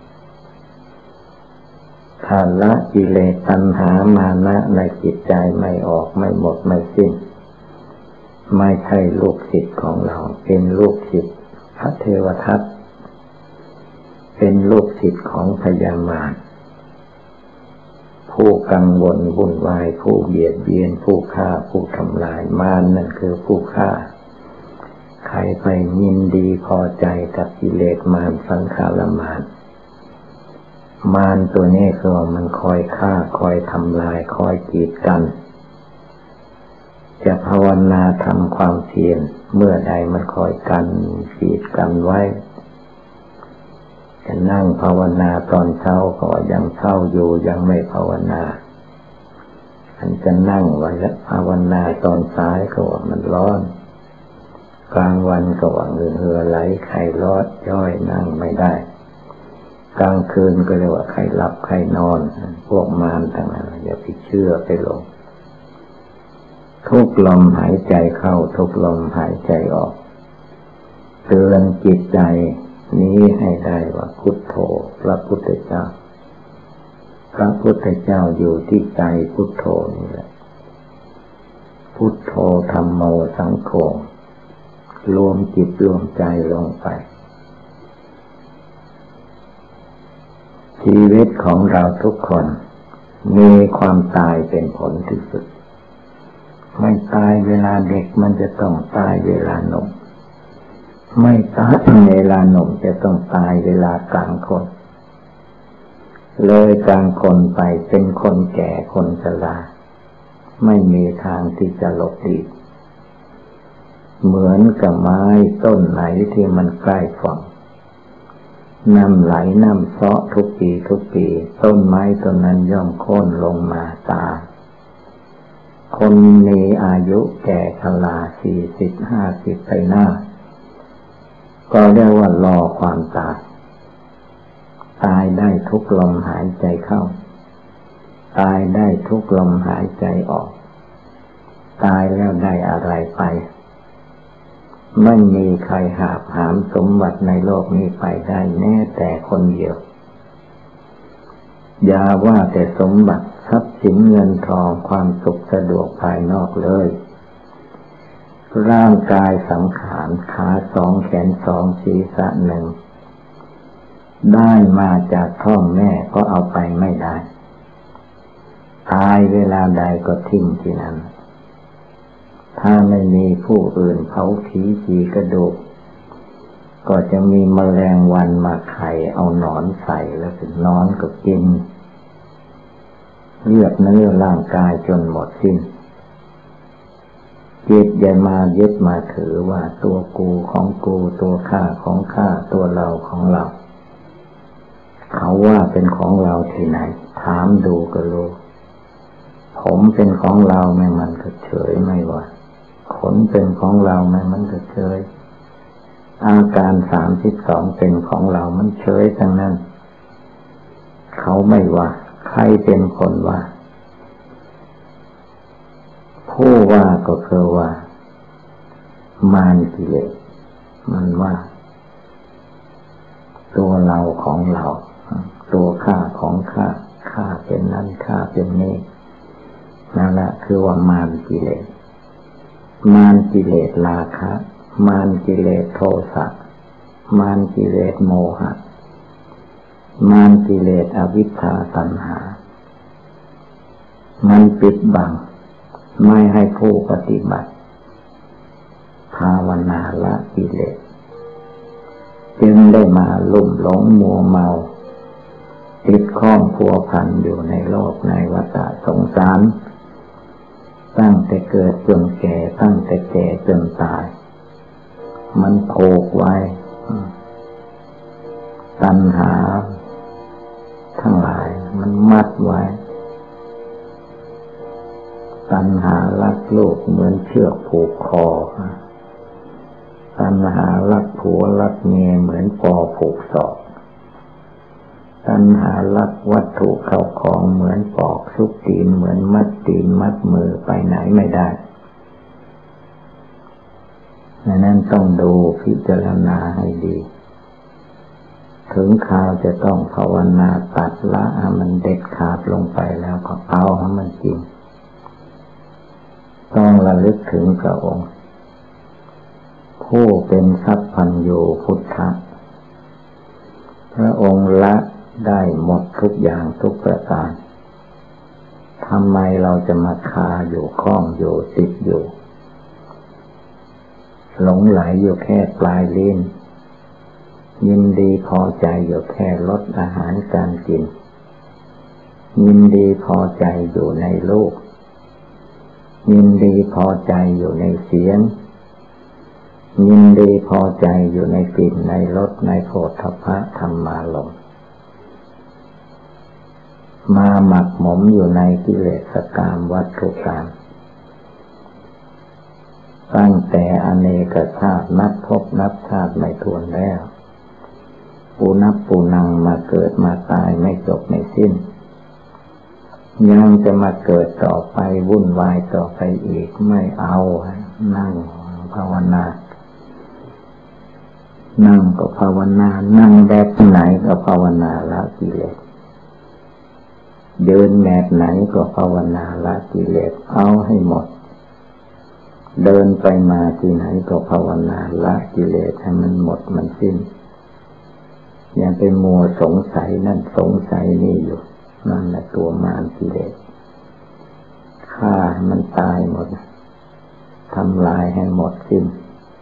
ถ้าละกิเลสตัณหามานะในจิตใจไม่ออกไม่หมดไม่สิ้นไม่ใช่ลูกศิษย์ของเราเป็นลูกศิษย์พระเทวทัตเป็นลูกศิษย์ของพญามารผู้กังวลวุ่นวายผู้เบียดเบียนผู้ฆ่าผู้ทำลายมารนั่นคือผู้ฆ่าใครไปยินดีพอใจกับกิเลสมารสังขารมารมารตัวนี้คือว่ามันคอยฆ่าคอยทำลายคอยกีดกันจะภาวนาทำความเพียรเมื่อใดมันคอยกันกีดกันไว้จะนั่งภาวนาตอนเช้าก็ยังเช้าอยู่ยังไม่ภาวนาอันจะนั่งไว้แล้วภาวนาตอนสายก็ว่ามันร้อนกลางวันก็ว่าเหงื่อไหลไข้ร้อนย่อยนั่งไม่ได้กลางคืนก็เรียกว่าใครหลับใครนอนพวกมารทั้งนั้นอย่าไปเชื่อไปหลงทุกลมหายใจเข้าทุกลมหายใจออกเตือนจิตใจนี้ให้ได้ว่าพุทโธพระพุทธเจ้าพระพุทธเจ้าอยู่ที่ใจพุทโธนี่แหละพุทโธธัมโมสังโฆรวมจิตรวมใจลงไปชีวิตของเราทุกคนมีความตายเป็นผลที่สุดไม่ตายเวลาเด็กมันจะต้องตายเวลาหนุ่มไม่ตายเวลาหนุ่มจะต้องตายเวลากลางคนเลยกลางคนไปเป็นคนแก่คนชราไม่มีทางที่จะหลบหลีกเหมือนกับไม้ต้นไหนที่มันใกล้ฝั่งน้ำไหลน้ำเซาะทุกปีทุกปีต้นไม้ต้นนั้นย่อมโค่นลงมาตายคนมีอายุแก่ชราสี่สิบห้าสิบไปหน้าก็เรียกว่ารอความตายตายได้ทุกลมหายใจเข้าตายได้ทุกลมหายใจออกตายแล้วได้อะไรไปไม่มีใครหาบหามสมบัติในโลกนี้ไปได้แม้แต่คนเดียวอย่าว่าแต่สมบัติทรัพย์สินเงินทองความสุขสะดวกภายนอกเลยร่างกายสังขารขาสองแขนสองศีรษะหนึ่งได้มาจากท้องแม่ก็เอาไปไม่ได้ตายเวลาใดก็ทิ้งที่นั้นถ้าไม่มีผู้อื่นเผาผีจีกระดูกก็จะมีแมลงวันมาไข่เอาหนอนใส่แล้วถึงนอนก็กินเลือดเนื้อร่างกายจนหมดสิ้นจิตอย่ามายึดมาถือว่าตัวกูของกูตัวข้าของข้าตัวเราของเราเขาว่าเป็นของเราที่ไหนถามดูก็รู้ผมเป็นของเราไหมมันก็เฉยไม่ว่าขนเป็นของเราไหมมันก็เฉยอาการสามสิบสองเป็นของเรามันเฉยทั้งนั้นเขาไม่ว่าใครเป็นคนว่าผู้ว่าก็คือว่ามารกิเลสมันว่าตัวเราของเราตัวข้าของข้าข้าเป็นนั้นข้าเป็นนี้นั่นแหละคือว่ามารกิเลสมารกิเลสราคะมารกิเลสโทสะมารกิเลสโมหะมารกิเลสอวิชชาตัณหามันปิดบังไม่ให้ผู้ปฏิบัติภาวนาละกิเลสจึงได้มาลุ่มหลงมัวเมาติดข้องพัวพันอยู่ในโลกในวัฏสงสารตั้งแต่เกิดจนแก่ตั้งแต่แก่จนตายมันผูกไว้ตัณหาทั้งหลายมันมัดไว้ตัณหารักโลกเหมือนเชือกผูกคอตัณหารักผัวรักเมียเหมือนปอผูกศอกตัณหารักวัตถุเข้าของเหมือนปอกซุกตีนเหมือนมัดตีนมัดมือไปไหนไม่ได้ดังนั้นต้องดูพิจารณาให้ดีถึงคราวจะต้องภาวนาตัดละให้มันเด็ดขาดลงไปแล้วก็เอาให้มันจริงต้องระลึกถึงพระองค์ผู้เป็นสัพพัญญูพุทธะพระองค์ละได้หมดทุกอย่างทุกประการทำไมเราจะมาคาอยู่ข้องอยู่ติดอยู่หลงไหลอยู่แค่ปลายลิ้นยินดีพอใจอยู่แค่ลดอาหารการกินยินดีพอใจอยู่ในรูปยินดีพอใจอยู่ในเสียงยินดีพอใจอยู่ในกลิ่นในรสในโผฏฐัพพะธรรมารมณ์มาหมักหมมอยู่ในกิเลสกามวัตถุกรรมตั้งแต่อเนกชาตินับพบนับชาติไม่ถ้วนแล้วปูนับปูนังมาเกิดมาตายไม่จบไม่สิ้นยังจะมาเกิดต่อไปวุ่นวายต่อไปอีกไม่เอานั่งภาวนานั่งก็ภาวนานั่งแบบไหนก็ภาวนาละกิเลสเดินแบบไหนก็ภาวนาละกิเลสเอาให้หมดเดินไปมาที่ไหนก็ภาวนาละกิเลสให้มันหมดมันสิ้นอย่าไปมัวสงสัยนั่นสงสัยนี่อยู่นั่นแหละตัวมารกิเลสฆ่าให้มันตายหมดทำลายให้หมดสิ้น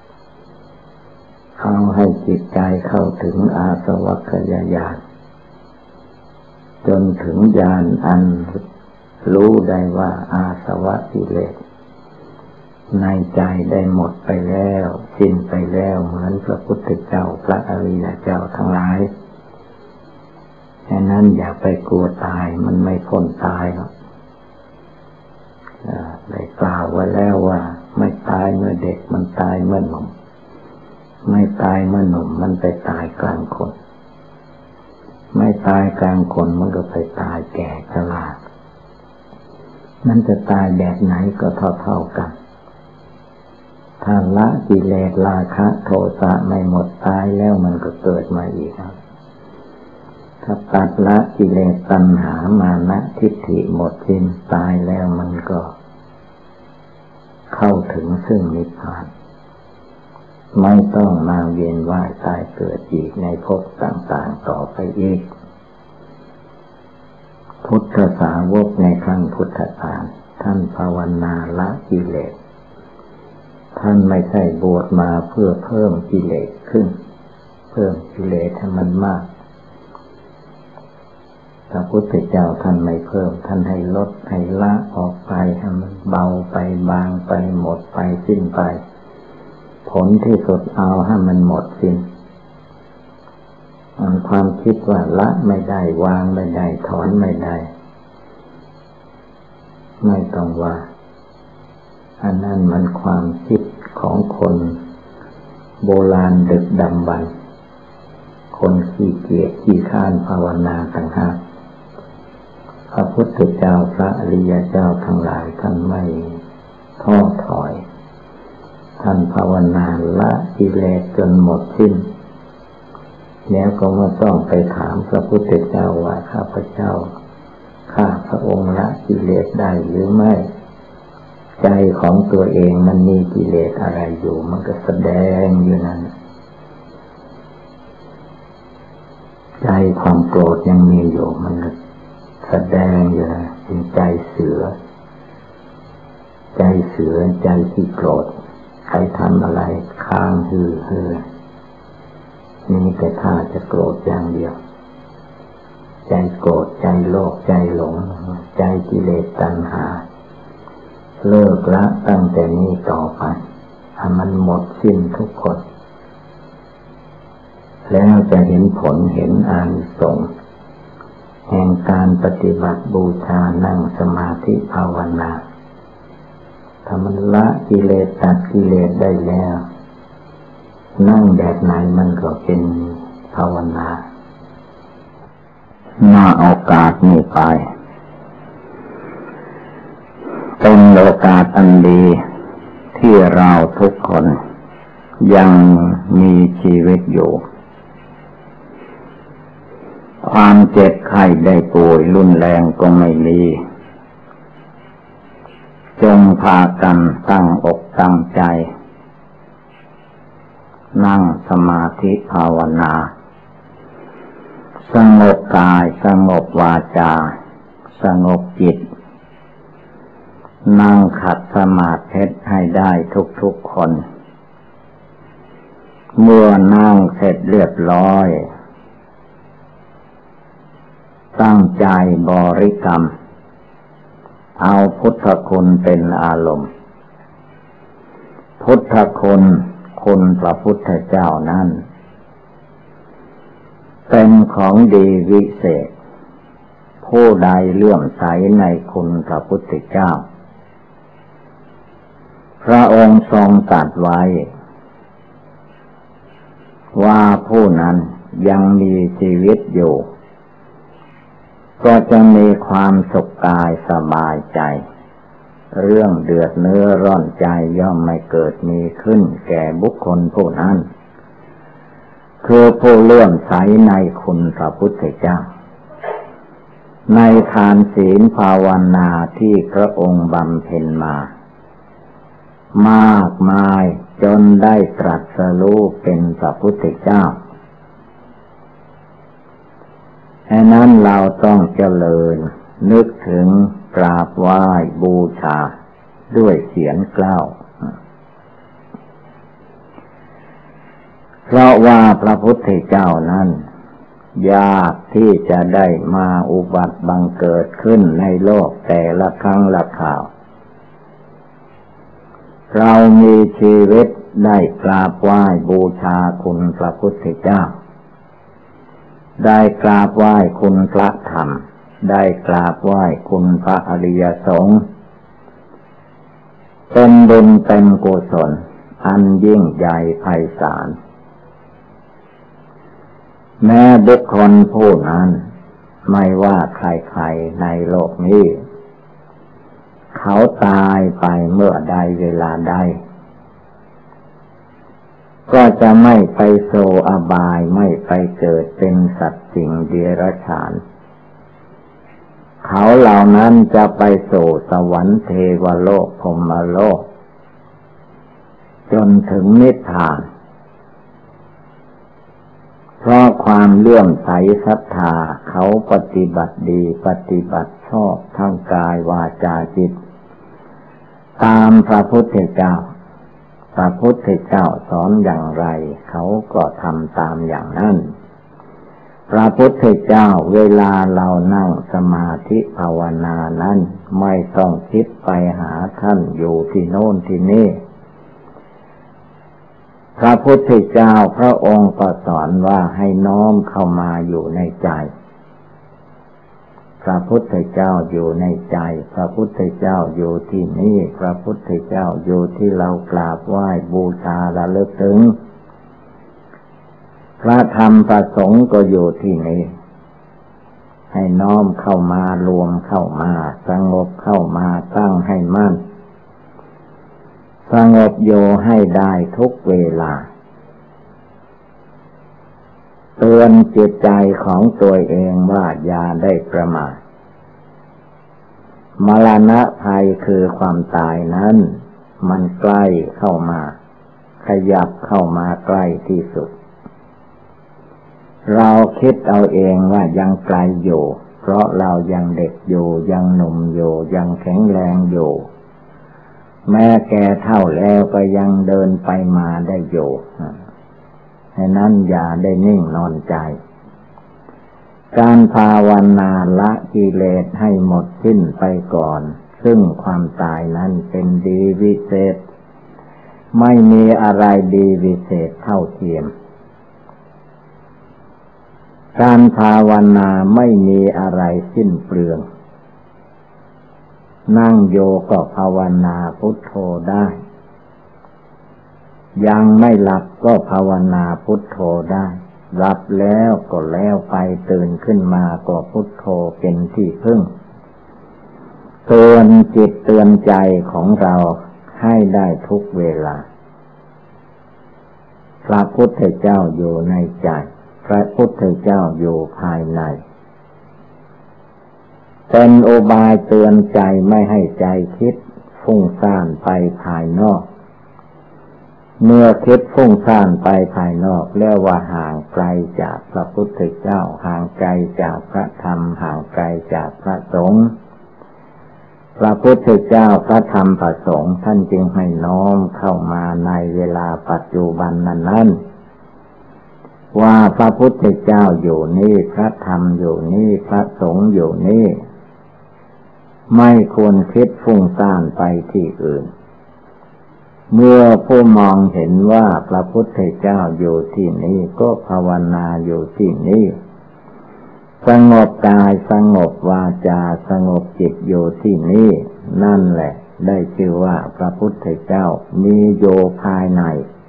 เอาให้จิตใจเข้าถึงอาสวัคยญาณจนถึงญาณอันรู้ได้ว่าอาสวะกิเลสในใจได้หมดไปแล้วสิ้นไปแล้วเหมือนพระพุทธเจ้าพระอริยเจ้าทั้งหลายฉะนั้นอย่าไปกลัวตายมันไม่พ้นตายหรอกได้กล่าวไว้แล้วว่าไม่ตายเมื่อเด็กมันตายเมื่อหนุ่มไม่ตายเมื่อหนุ่มมันไปตายกลางคนไม่ตายกลางคนมันก็ไปตายแก่ชรามันจะตายแบบไหนก็เท่าๆกันถ้าละกิเลสราคะโทสะไม่หมดตายแล้วมันก็เกิดมาอีกครับถ้าตัดละกิเลสตัณหามานะทิฏฐิหมดสิ้นตายแล้วมันก็เข้าถึงซึ่งนิพพานไม่ต้องมาเวียนว่ายตายเกิดอีกในภพต่างๆต่อไปอีกพุทธสาวกในครั้งพุทธกาลท่านภาวนาละกิเลสท่านไม่ใช่บวชมาเพื่อเพิ่มกิเลสขึ้นเพิ่มกิเลสให้มันมากพระพุทธเจ้าท่านไม่เพิ่มท่านให้ลดให้ละออกไปให้มันเบาไปบางไปหมดไปสิ้นไปผลที่สุดเอาให้มันหมดสิ้นความคิดว่าละไม่ได้วางไม่ได้ถอนไม่ได้ไม่ต้องว่าอันนั้นมันความคิดของคนโบราณดึกดำบรรพ์คนขี้เกียจขี้ข้านภาวนาต่างหากพระพุทธเจ้าพระอริยเจ้าทั้งหลายท่านไม่ท้อถอยท่านภาวนาละกิเลสจนหมดสิ้นแล้วก็ไม่ต้องไปถามพระพุทธเจ้าว่าข้าพเจ้าข้าพระองค์ละกิเลสได้หรือไม่ใจของตัวเองมันมีกิเลสอะไรอยู่มันก็แสดงอยู่นั่นใจความโกรธยังมีอยู่มันก็แสดงอยู่นะเป็นใจเสือใจเสือใจที่โกรธใครทำอะไรค้างฮือฮือนี่แต่ถ้าจะโกรธอย่างเดียวใจโกรธใจโลภใจหลงใจกิเลสตัณหาเลิกละตั้งแต่นี้ต่อไปให้มันหมดสิ้นทุกคนแล้วจะเห็นผลเห็นอานิสงส์แห่งการปฏิบัติบูชานั่งสมาธิภาวนาถ้ามันละกิเลสตัดกิเลสได้แล้วนั่งแบบไหนมันก็เป็นภาวนาหน้าโอกาสนี้ไปเป็นโอกาสอันดีที่เราทุกคนยังมีชีวิตอยู่ความเจ็บไข้ได้ป่วยรุนแรงก็ไม่มีจงพากันตั้งอกตั้งใจนั่งสมาธิภาวนาสงบกายสงบวาจาสงบจิตนั่งขัดสมาธิให้ได้ทุกๆคนเมื่อนั่งเสร็จเรียบร้อยตั้งใจบริกรรมเอาพุทธคุณเป็นอารมณ์พุทธคุณคุณพระพุทธเจ้านั้นเป็นของดีวิเศษผู้ใดเลื่อมใสในคุณพระพุทธเจ้าพระองค์ทรงตรัสไว้ว่าผู้นั้นยังมีชีวิตอยู่ก็จะมีความสุขกายสบายใจเรื่องเดือดเนื้อร้อนใจย่อมไม่เกิดมีขึ้นแก่บุคคลผู้นั้นคือผู้เลื่อมใสในคุณพระพุทธเจ้าในทานศีลภาวนาที่พระองค์บำเพ็ญมามากมายจนได้ตรัสรู้เป็นพระพุทธเจ้าฉะนั้นเราต้องเจริญนึกถึงกราบไหว้บูชาด้วยเสียงกล้าวเพราะว่าพระพุทธเจ้านั้นยากที่จะได้มาอุบัติบังเกิดขึ้นในโลกแต่ละครั้งละคราวเรามีชีวิตได้กราบไหว้บูชาคุณพระพุทธเจ้าได้กราบไหว้คุณพระธรรมได้กราบไหว้คุณพระอริยสงฆ์เป็นบุญเป็นกุศลอันยิ่งใหญ่ไพศาลแม้บุคคลผู้นั้นไม่ว่าใครๆในโลกนี้เขาตายไปเมื่อใดเวลาใดก็จะไม่ไปโสอบายไม่ไปเกิดเป็นสัตว์สิ่งเดรัจฉานเขาเหล่านั้นจะไปโสสวรรค์เทวโลกพรหมโลกจนถึงนิพพานเพราะความเลื่อมใสศรัทธาเขาปฏิบัติดีปฏิบัติชอบทั้งกายวาจาจิตตามพระพุทธเจ้าพระพุทธเจ้าสอนอย่างไรเขาก็ทำตามอย่างนั้นพระพุทธเจ้าเวลาเรานั่งสมาธิภาวนานั้นไม่ต้องคิดไปหาท่านอยู่ที่โน่นที่นี่พระพุทธเจ้าพระองค์ก็สอนว่าให้น้อมเข้ามาอยู่ในใจพระพุทธเจ้าอยู่ในใจพระพุทธเจ้าอยู่ที่นี่พระพุทธเจ้าอยู่ที่เรากราบไหว้บูชาระลึกถึงพระธรรมพระสงฆ์ก็อยู่ที่นี่ให้น้อมเข้ามารวมเข้ามาสงบเข้ามาตั้งให้มั่นสงบโยให้ได้ทุกเวลาเตือนจิตใจของตัวเองว่าอย่าได้ประมาทมรณะภัยคือความตายนั้นมันใกล้เข้ามาขยับเข้ามาใกล้ที่สุดเราคิดเอาเองว่ายังไกลอยู่เพราะเรายังเด็กอยู่ยังหนุ่มอยู่ยังแข็งแรงอยู่แม้แก่เฒ่าแล้วก็ยังเดินไปมาได้อยู่ฉะนั้นอย่าได้นิ่งนอนใจการภาวนาละกิเลสให้หมดสิ้นไปก่อนซึ่งความตายนั้นเป็นดีวิเศษไม่มีอะไรดีวิเศษเท่าเทียมการภาวนาไม่มีอะไรสิ้นเปลืองนั่งโยก็ภาวนาพุทโธได้ยังไม่หลับก็ภาวนาพุทโธได้หลับแล้วก็แล้วไปตื่นขึ้นมาก็พุทโธเป็นที่พึ่งเตือนจิตเตือนใจของเราให้ได้ทุกเวลาพระพุทธเจ้าอยู่ในใจพระพุทธเจ้าอยู่ภายในเป็นอุบายเตือนใจไม่ให้ใจคิดฟุ้งซ่านไปภายนอกเมื่อคิดฟุ้งซ่านไปภายนอกเรียกว่าห่างไกลจากพระพุทธเจ้าห่างไกลจากพระธรรมห่างไกลจากพระสงฆ์พระพุทธเจ้าพระธรรมพระสงฆ์ท่านจึงให้น้อมเข้ามาในเวลาปัจจุบันนั้นว่าพระพุทธเจ้าอยู่นี่พระธรรมอยู่นี่พระสงฆ์อยู่นี่ไม่ควรคิดฟุ้งซ่านไปที่อื่นเมื่อผู้มองเห็นว่าพระพุทธเจ้าอยู่ที่นี่ก็ภาวนาอยู่ที่นี่สงบกายสงบวาจาสงบจิตอยู่ที่นี่นั่นแหละได้ชื่อว่าพระพุทธเจ้ามีอยู่ภายใน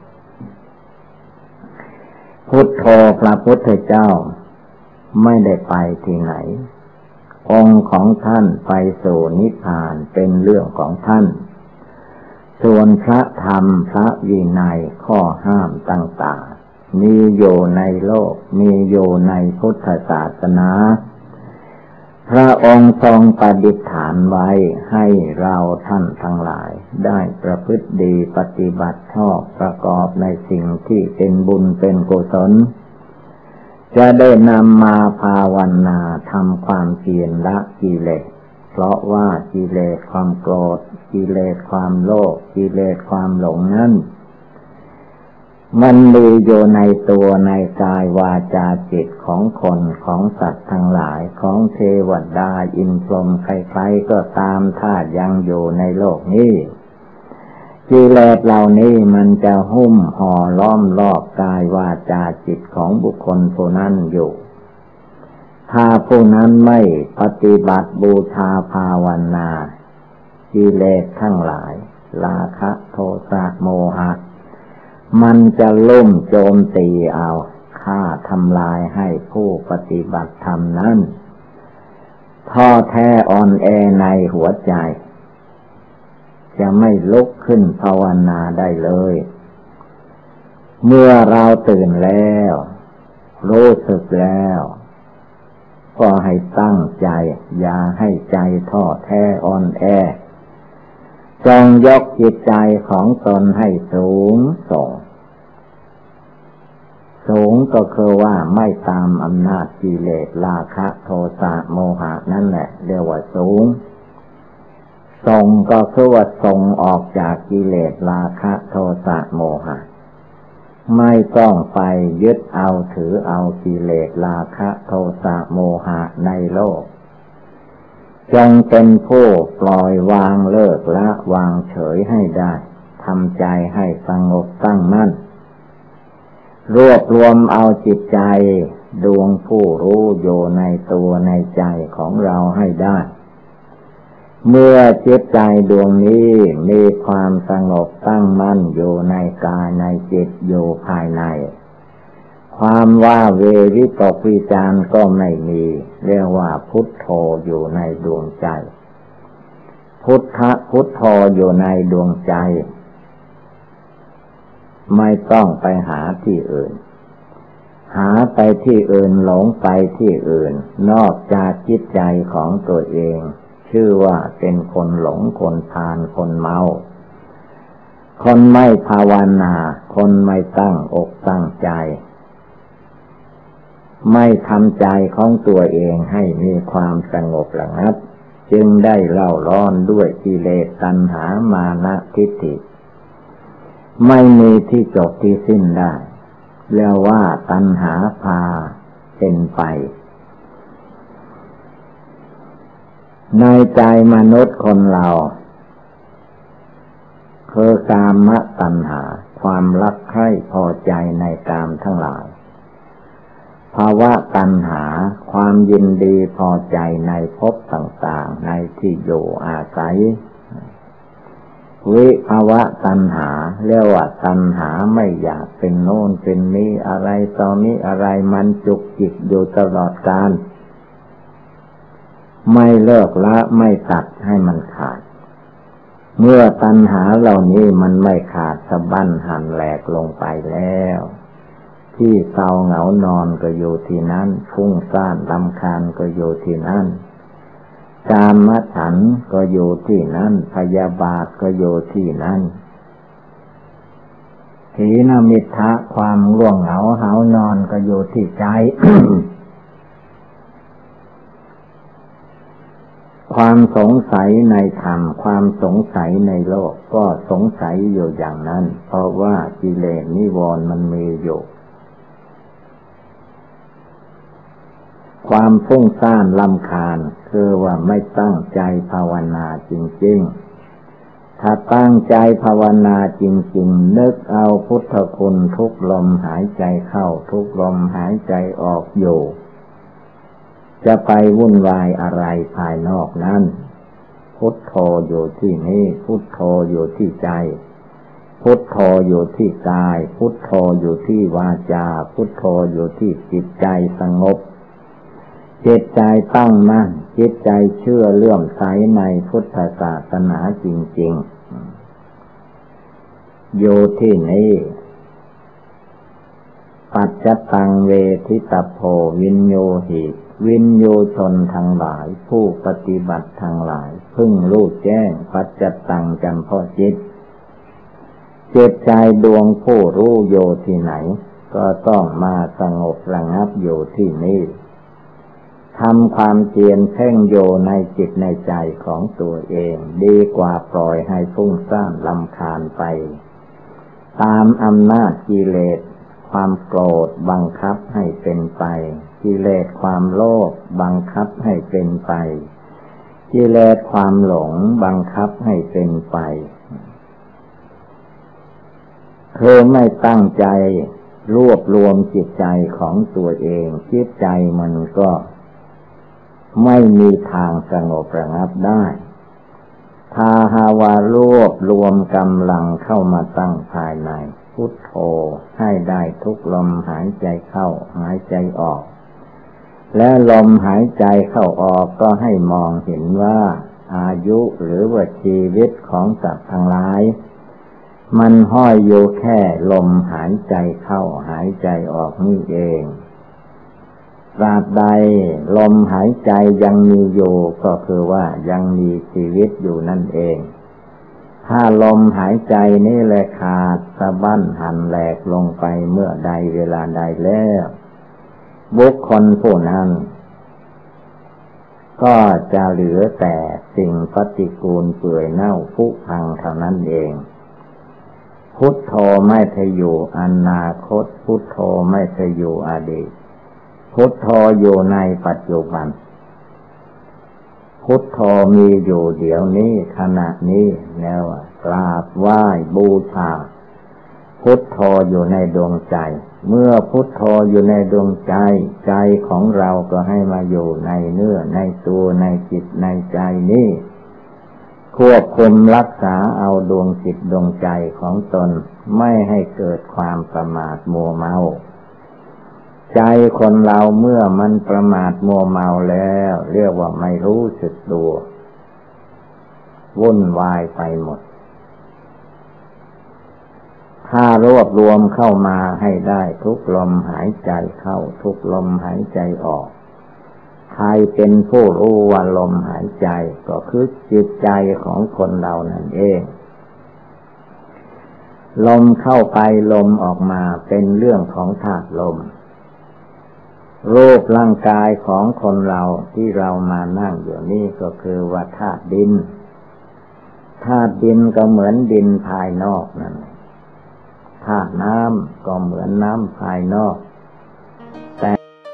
พุทโธพระพุทธเจ้าไม่ได้ไปที่ไหนองค์ของท่านไปสู่นิพพานเป็นเรื่องของท่านส่วนพระธรรมพระวินัยข้อห้ามต่างๆมีอยู่ในโลกมีอยู่ในพุทธศาสนาพระองค์ทรงประดิษฐานไว้ให้เราท่านทั้งหลายได้ประพฤติดีปฏิบัติชอบประกอบในสิ่งที่เป็นบุญเป็นกุศลจะได้นำมาภาวนาทำความเพียรละกิเลสเพราะว่ากิเลสความโกรธกิเลสความโลภกิเลสความหลงนั้นมันมีอยู่ในตัวในกายวาจาจิตของคนของสัตว์ทั้งหลายของเทวดาอินทร์พรหมใครๆก็ตามถ้ายังอยู่ในโลกนี้กิเลสเหล่านี้มันจะหุ้มห่อล้อมรอบกายวาจาจิตของบุคคลผู้นั้นอยู่ถ้าผู้นั้นไม่ปฏิบัติบูชาภาวนากิเลสทั้งหลายราคะโทสะโมหะมันจะลุ่มโจมตีเอาฆ่าทำลายให้ผู้ปฏิบัติธรรมนั้นท้อแท้อ่อนแอในหัวใจจะไม่ลุกขึ้นภาวนาได้เลยเมื่อเราตื่นแล้วรู้สึกแล้วก็ให้ตั้งใจอย่าให้ใจท้อแท้อ่อนแอจงยกจิตใจของตนให้สูงส่งสูงก็คือว่าไม่ตามอำนาจกิเลสราคะโทสะโมหะนั่นแหละเรียกว่าสูงส่งก็คือว่าส่งออกจากกิเลสราคะโทสะโมหะไม่ต้องไปยึดเอาถือเอากิเลสราคะโทสะโมหะในโลกจงเป็นผู้ปล่อยวางเลิกละวางเฉยให้ได้ทำใจให้สงบตั้งมั่นรวบรวมเอาจิตใจดวงผู้รู้อยู่ในตัวในใจของเราให้ได้เมื่อจิตใจดวงนี้มีความสงบตั้งมั่นอยู่ในกายในจิตอยู่ภายในความว่าเววิตกวิจารก็ไม่มีเรียกว่าพุทโธอยู่ในดวงใจพุทธะพุทโธอยู่ในดวงใจไม่ต้องไปหาที่อื่นหาไปที่อื่นหลงไปที่อื่นนอกจากจิตใจของตัวเองชื่อว่าเป็นคนหลงคนพาลคนเมาคนไม่ภาวนาคนไม่ตั้งอกตั้งใจไม่ทำใจของตัวเองให้มีความสงบระงับจึงได้เล่าร้อนด้วยกิเลสตัณหามานะทิฏฐิไม่มีที่จบที่สิ้นได้เรียกว่าตัณหาพาเป็นไปในใจมนุษย์คนเราคือกามตัณหาความรักใคร่พอใจในกามทั้งหลายภาวะตัณหาความยินดีพอใจในภพต่างๆในที่อยู่อาศัยวิภาวะตัณหาเรียกว่าตัณหาไม่อยากเป็นโน่นเป็นนี้อะไรตอนนี้อะไรมันจุกจิกอยู่ตลอดกาลไม่เลิกละไม่ตัดให้มันขาดเมื่อตัณหาเหล่านี้มันไม่ขาดสะบั้นหันแหลกลงไปแล้วที่เศร้าเหงานอนก็อยู่ที่นั้นฟุ้งซ่านรำคาญก็อยู่ที่นั้นกามฉันท์ก็อยู่ที่นั้นพยาบาทก็อยู่ที่นั้นถีนมิทธะความง่วงเหงาหาวนอนก็อยู่ที่ใจ ความสงสัยในธรรมความสงสัยในโลกก็สงสัยอยู่อย่างนั้นเพราะว่ากิเลสนิวรณ์มันมีอยู่ความฟุ้งซ่านรำคาญคือว่าไม่ตั้งใจภาวนาจริงๆถ้าตั้งใจภาวนาจริงๆนึกเอาพุทธคุณทุกลมหายใจเข้าทุกลมหายใจออกอยู่จะไปวุ่นวายอะไรภายนอกนั้นพุทโธอยู่ที่นี้พุทโธอยู่ที่ใจพุทโธอยู่ที่กายพุทโธอยู่ที่วาจาพุทโธอยู่ที่จิตใจสงบจิตใจตั้งมั่นจิตใจเชื่อเลื่อมใสในพุทธศาสนาจริงๆอยู่ที่นี้ปัจจตังเวทิตโพวินโยหิวินโยชนทั้งหลายผู้ปฏิบัติทั้งหลายพึ่งรู้แจ้งปัจจตังจำเพาะจิตจิตใจดวงผู้รู้โยที่ไหนก็ต้องมาสงบระงับอยู่ที่นี้ทำความเพียรเพ่งโยในจิตในใจของตัวเองดีกว่าปล่อยให้ฟุ้งซ่านรำคาญไปตามอำนาจกิเลสความโกรธบังคับให้เป็นไปกิเลสความโลภบังคับให้เป็นไปกิเลสความหลงบังคับให้เป็นไปเธอไม่ตั้งใจรวบรวมจิตใจของตัวเองจิตใจมันก็ไม่มีทางสงบระงับได้ถ้าหาว่ารวบรวมกำลังเข้ามาตั้งภายในพุทโธให้ได้ทุกลมหายใจเข้าหายใจออกและลมหายใจเข้าออกก็ให้มองเห็นว่าอายุหรือว่าชีวิตของสัตว์ทั้งหลายมันห้อยอยู่แค่ลมหายใจเข้าหายใจออกนี่เองตราบใดลมหายใจยังมีอยู่ก็คือว่ายังมีชีวิตอยู่นั่นเองถ้าลมหายใจนี่แหละขาดสะบั้นหันแหลกลงไปเมื่อใดเวลาใดแล้วบุคคลผู้นั้นก็จะเหลือแต่สิ่งปฏิกูลเปื่อยเน่าผุพังเท่านั้นเองพุทโธไม่ทอยู่อนาคตพุทโธไม่ทอยู่อดีตพุทโธอยู่ในปัจจุบันพุทโธมีอยู่เดี๋ยวนี้ขณะนี้แล้วกราบไหว้บูชาพพุทโธอยู่ในดวงใจเมื่อพุทโธอยู่ในดวงใจใจของเราก็ให้มาอยู่ในเนื้อในตัวในจิตในใจนี้ควบคุมรักษาเอาดวงจิตดวงใจของตนไม่ให้เกิดความประมาทมัวเมาใจคนเราเมื่อมันประมาทมัวเมาแล้วเรียกว่าไม่รู้สึกตัววุ่นวายไปหมดถ้ารวบรวมเข้ามาให้ได้ทุกลมหายใจเข้าทุกลมหายใจออกใครเป็นผู้รู้ว่าลมหายใจก็คือจิตใจของคนเรานั่นเองลมเข้าไปลมออกมาเป็นเรื่องของธาตุลมรูปร่างกายของคนเราที่เรามานั่งอยู่นี่ก็คือว่าธาตุดินธาตุดินก็เหมือนดินภายนอกนั่นธาตุน้ำก็เหมือนน้ำภายนอกแต่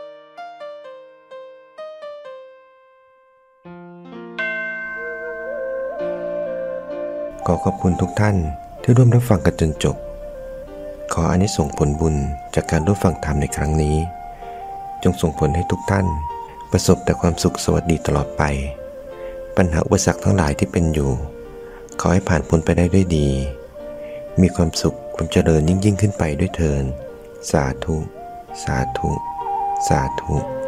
ขอขอบคุณทุกท่านที่ร่วมรับฟังกันจนจบขออานิสงส์ผลบุญจากการร่วมฟังธรรมในครั้งนี้จงส่งผลให้ทุกท่านประสบแต่ความสุขสวัสดีตลอดไปปัญหาอุปสรรคทั้งหลายที่เป็นอยู่ขอให้ผ่านพ้นไปได้ด้วยดีมีความสุขความเจริญยิ่งยิ่งขึ้นไปด้วยเถิดสาธุสาธุสาธุ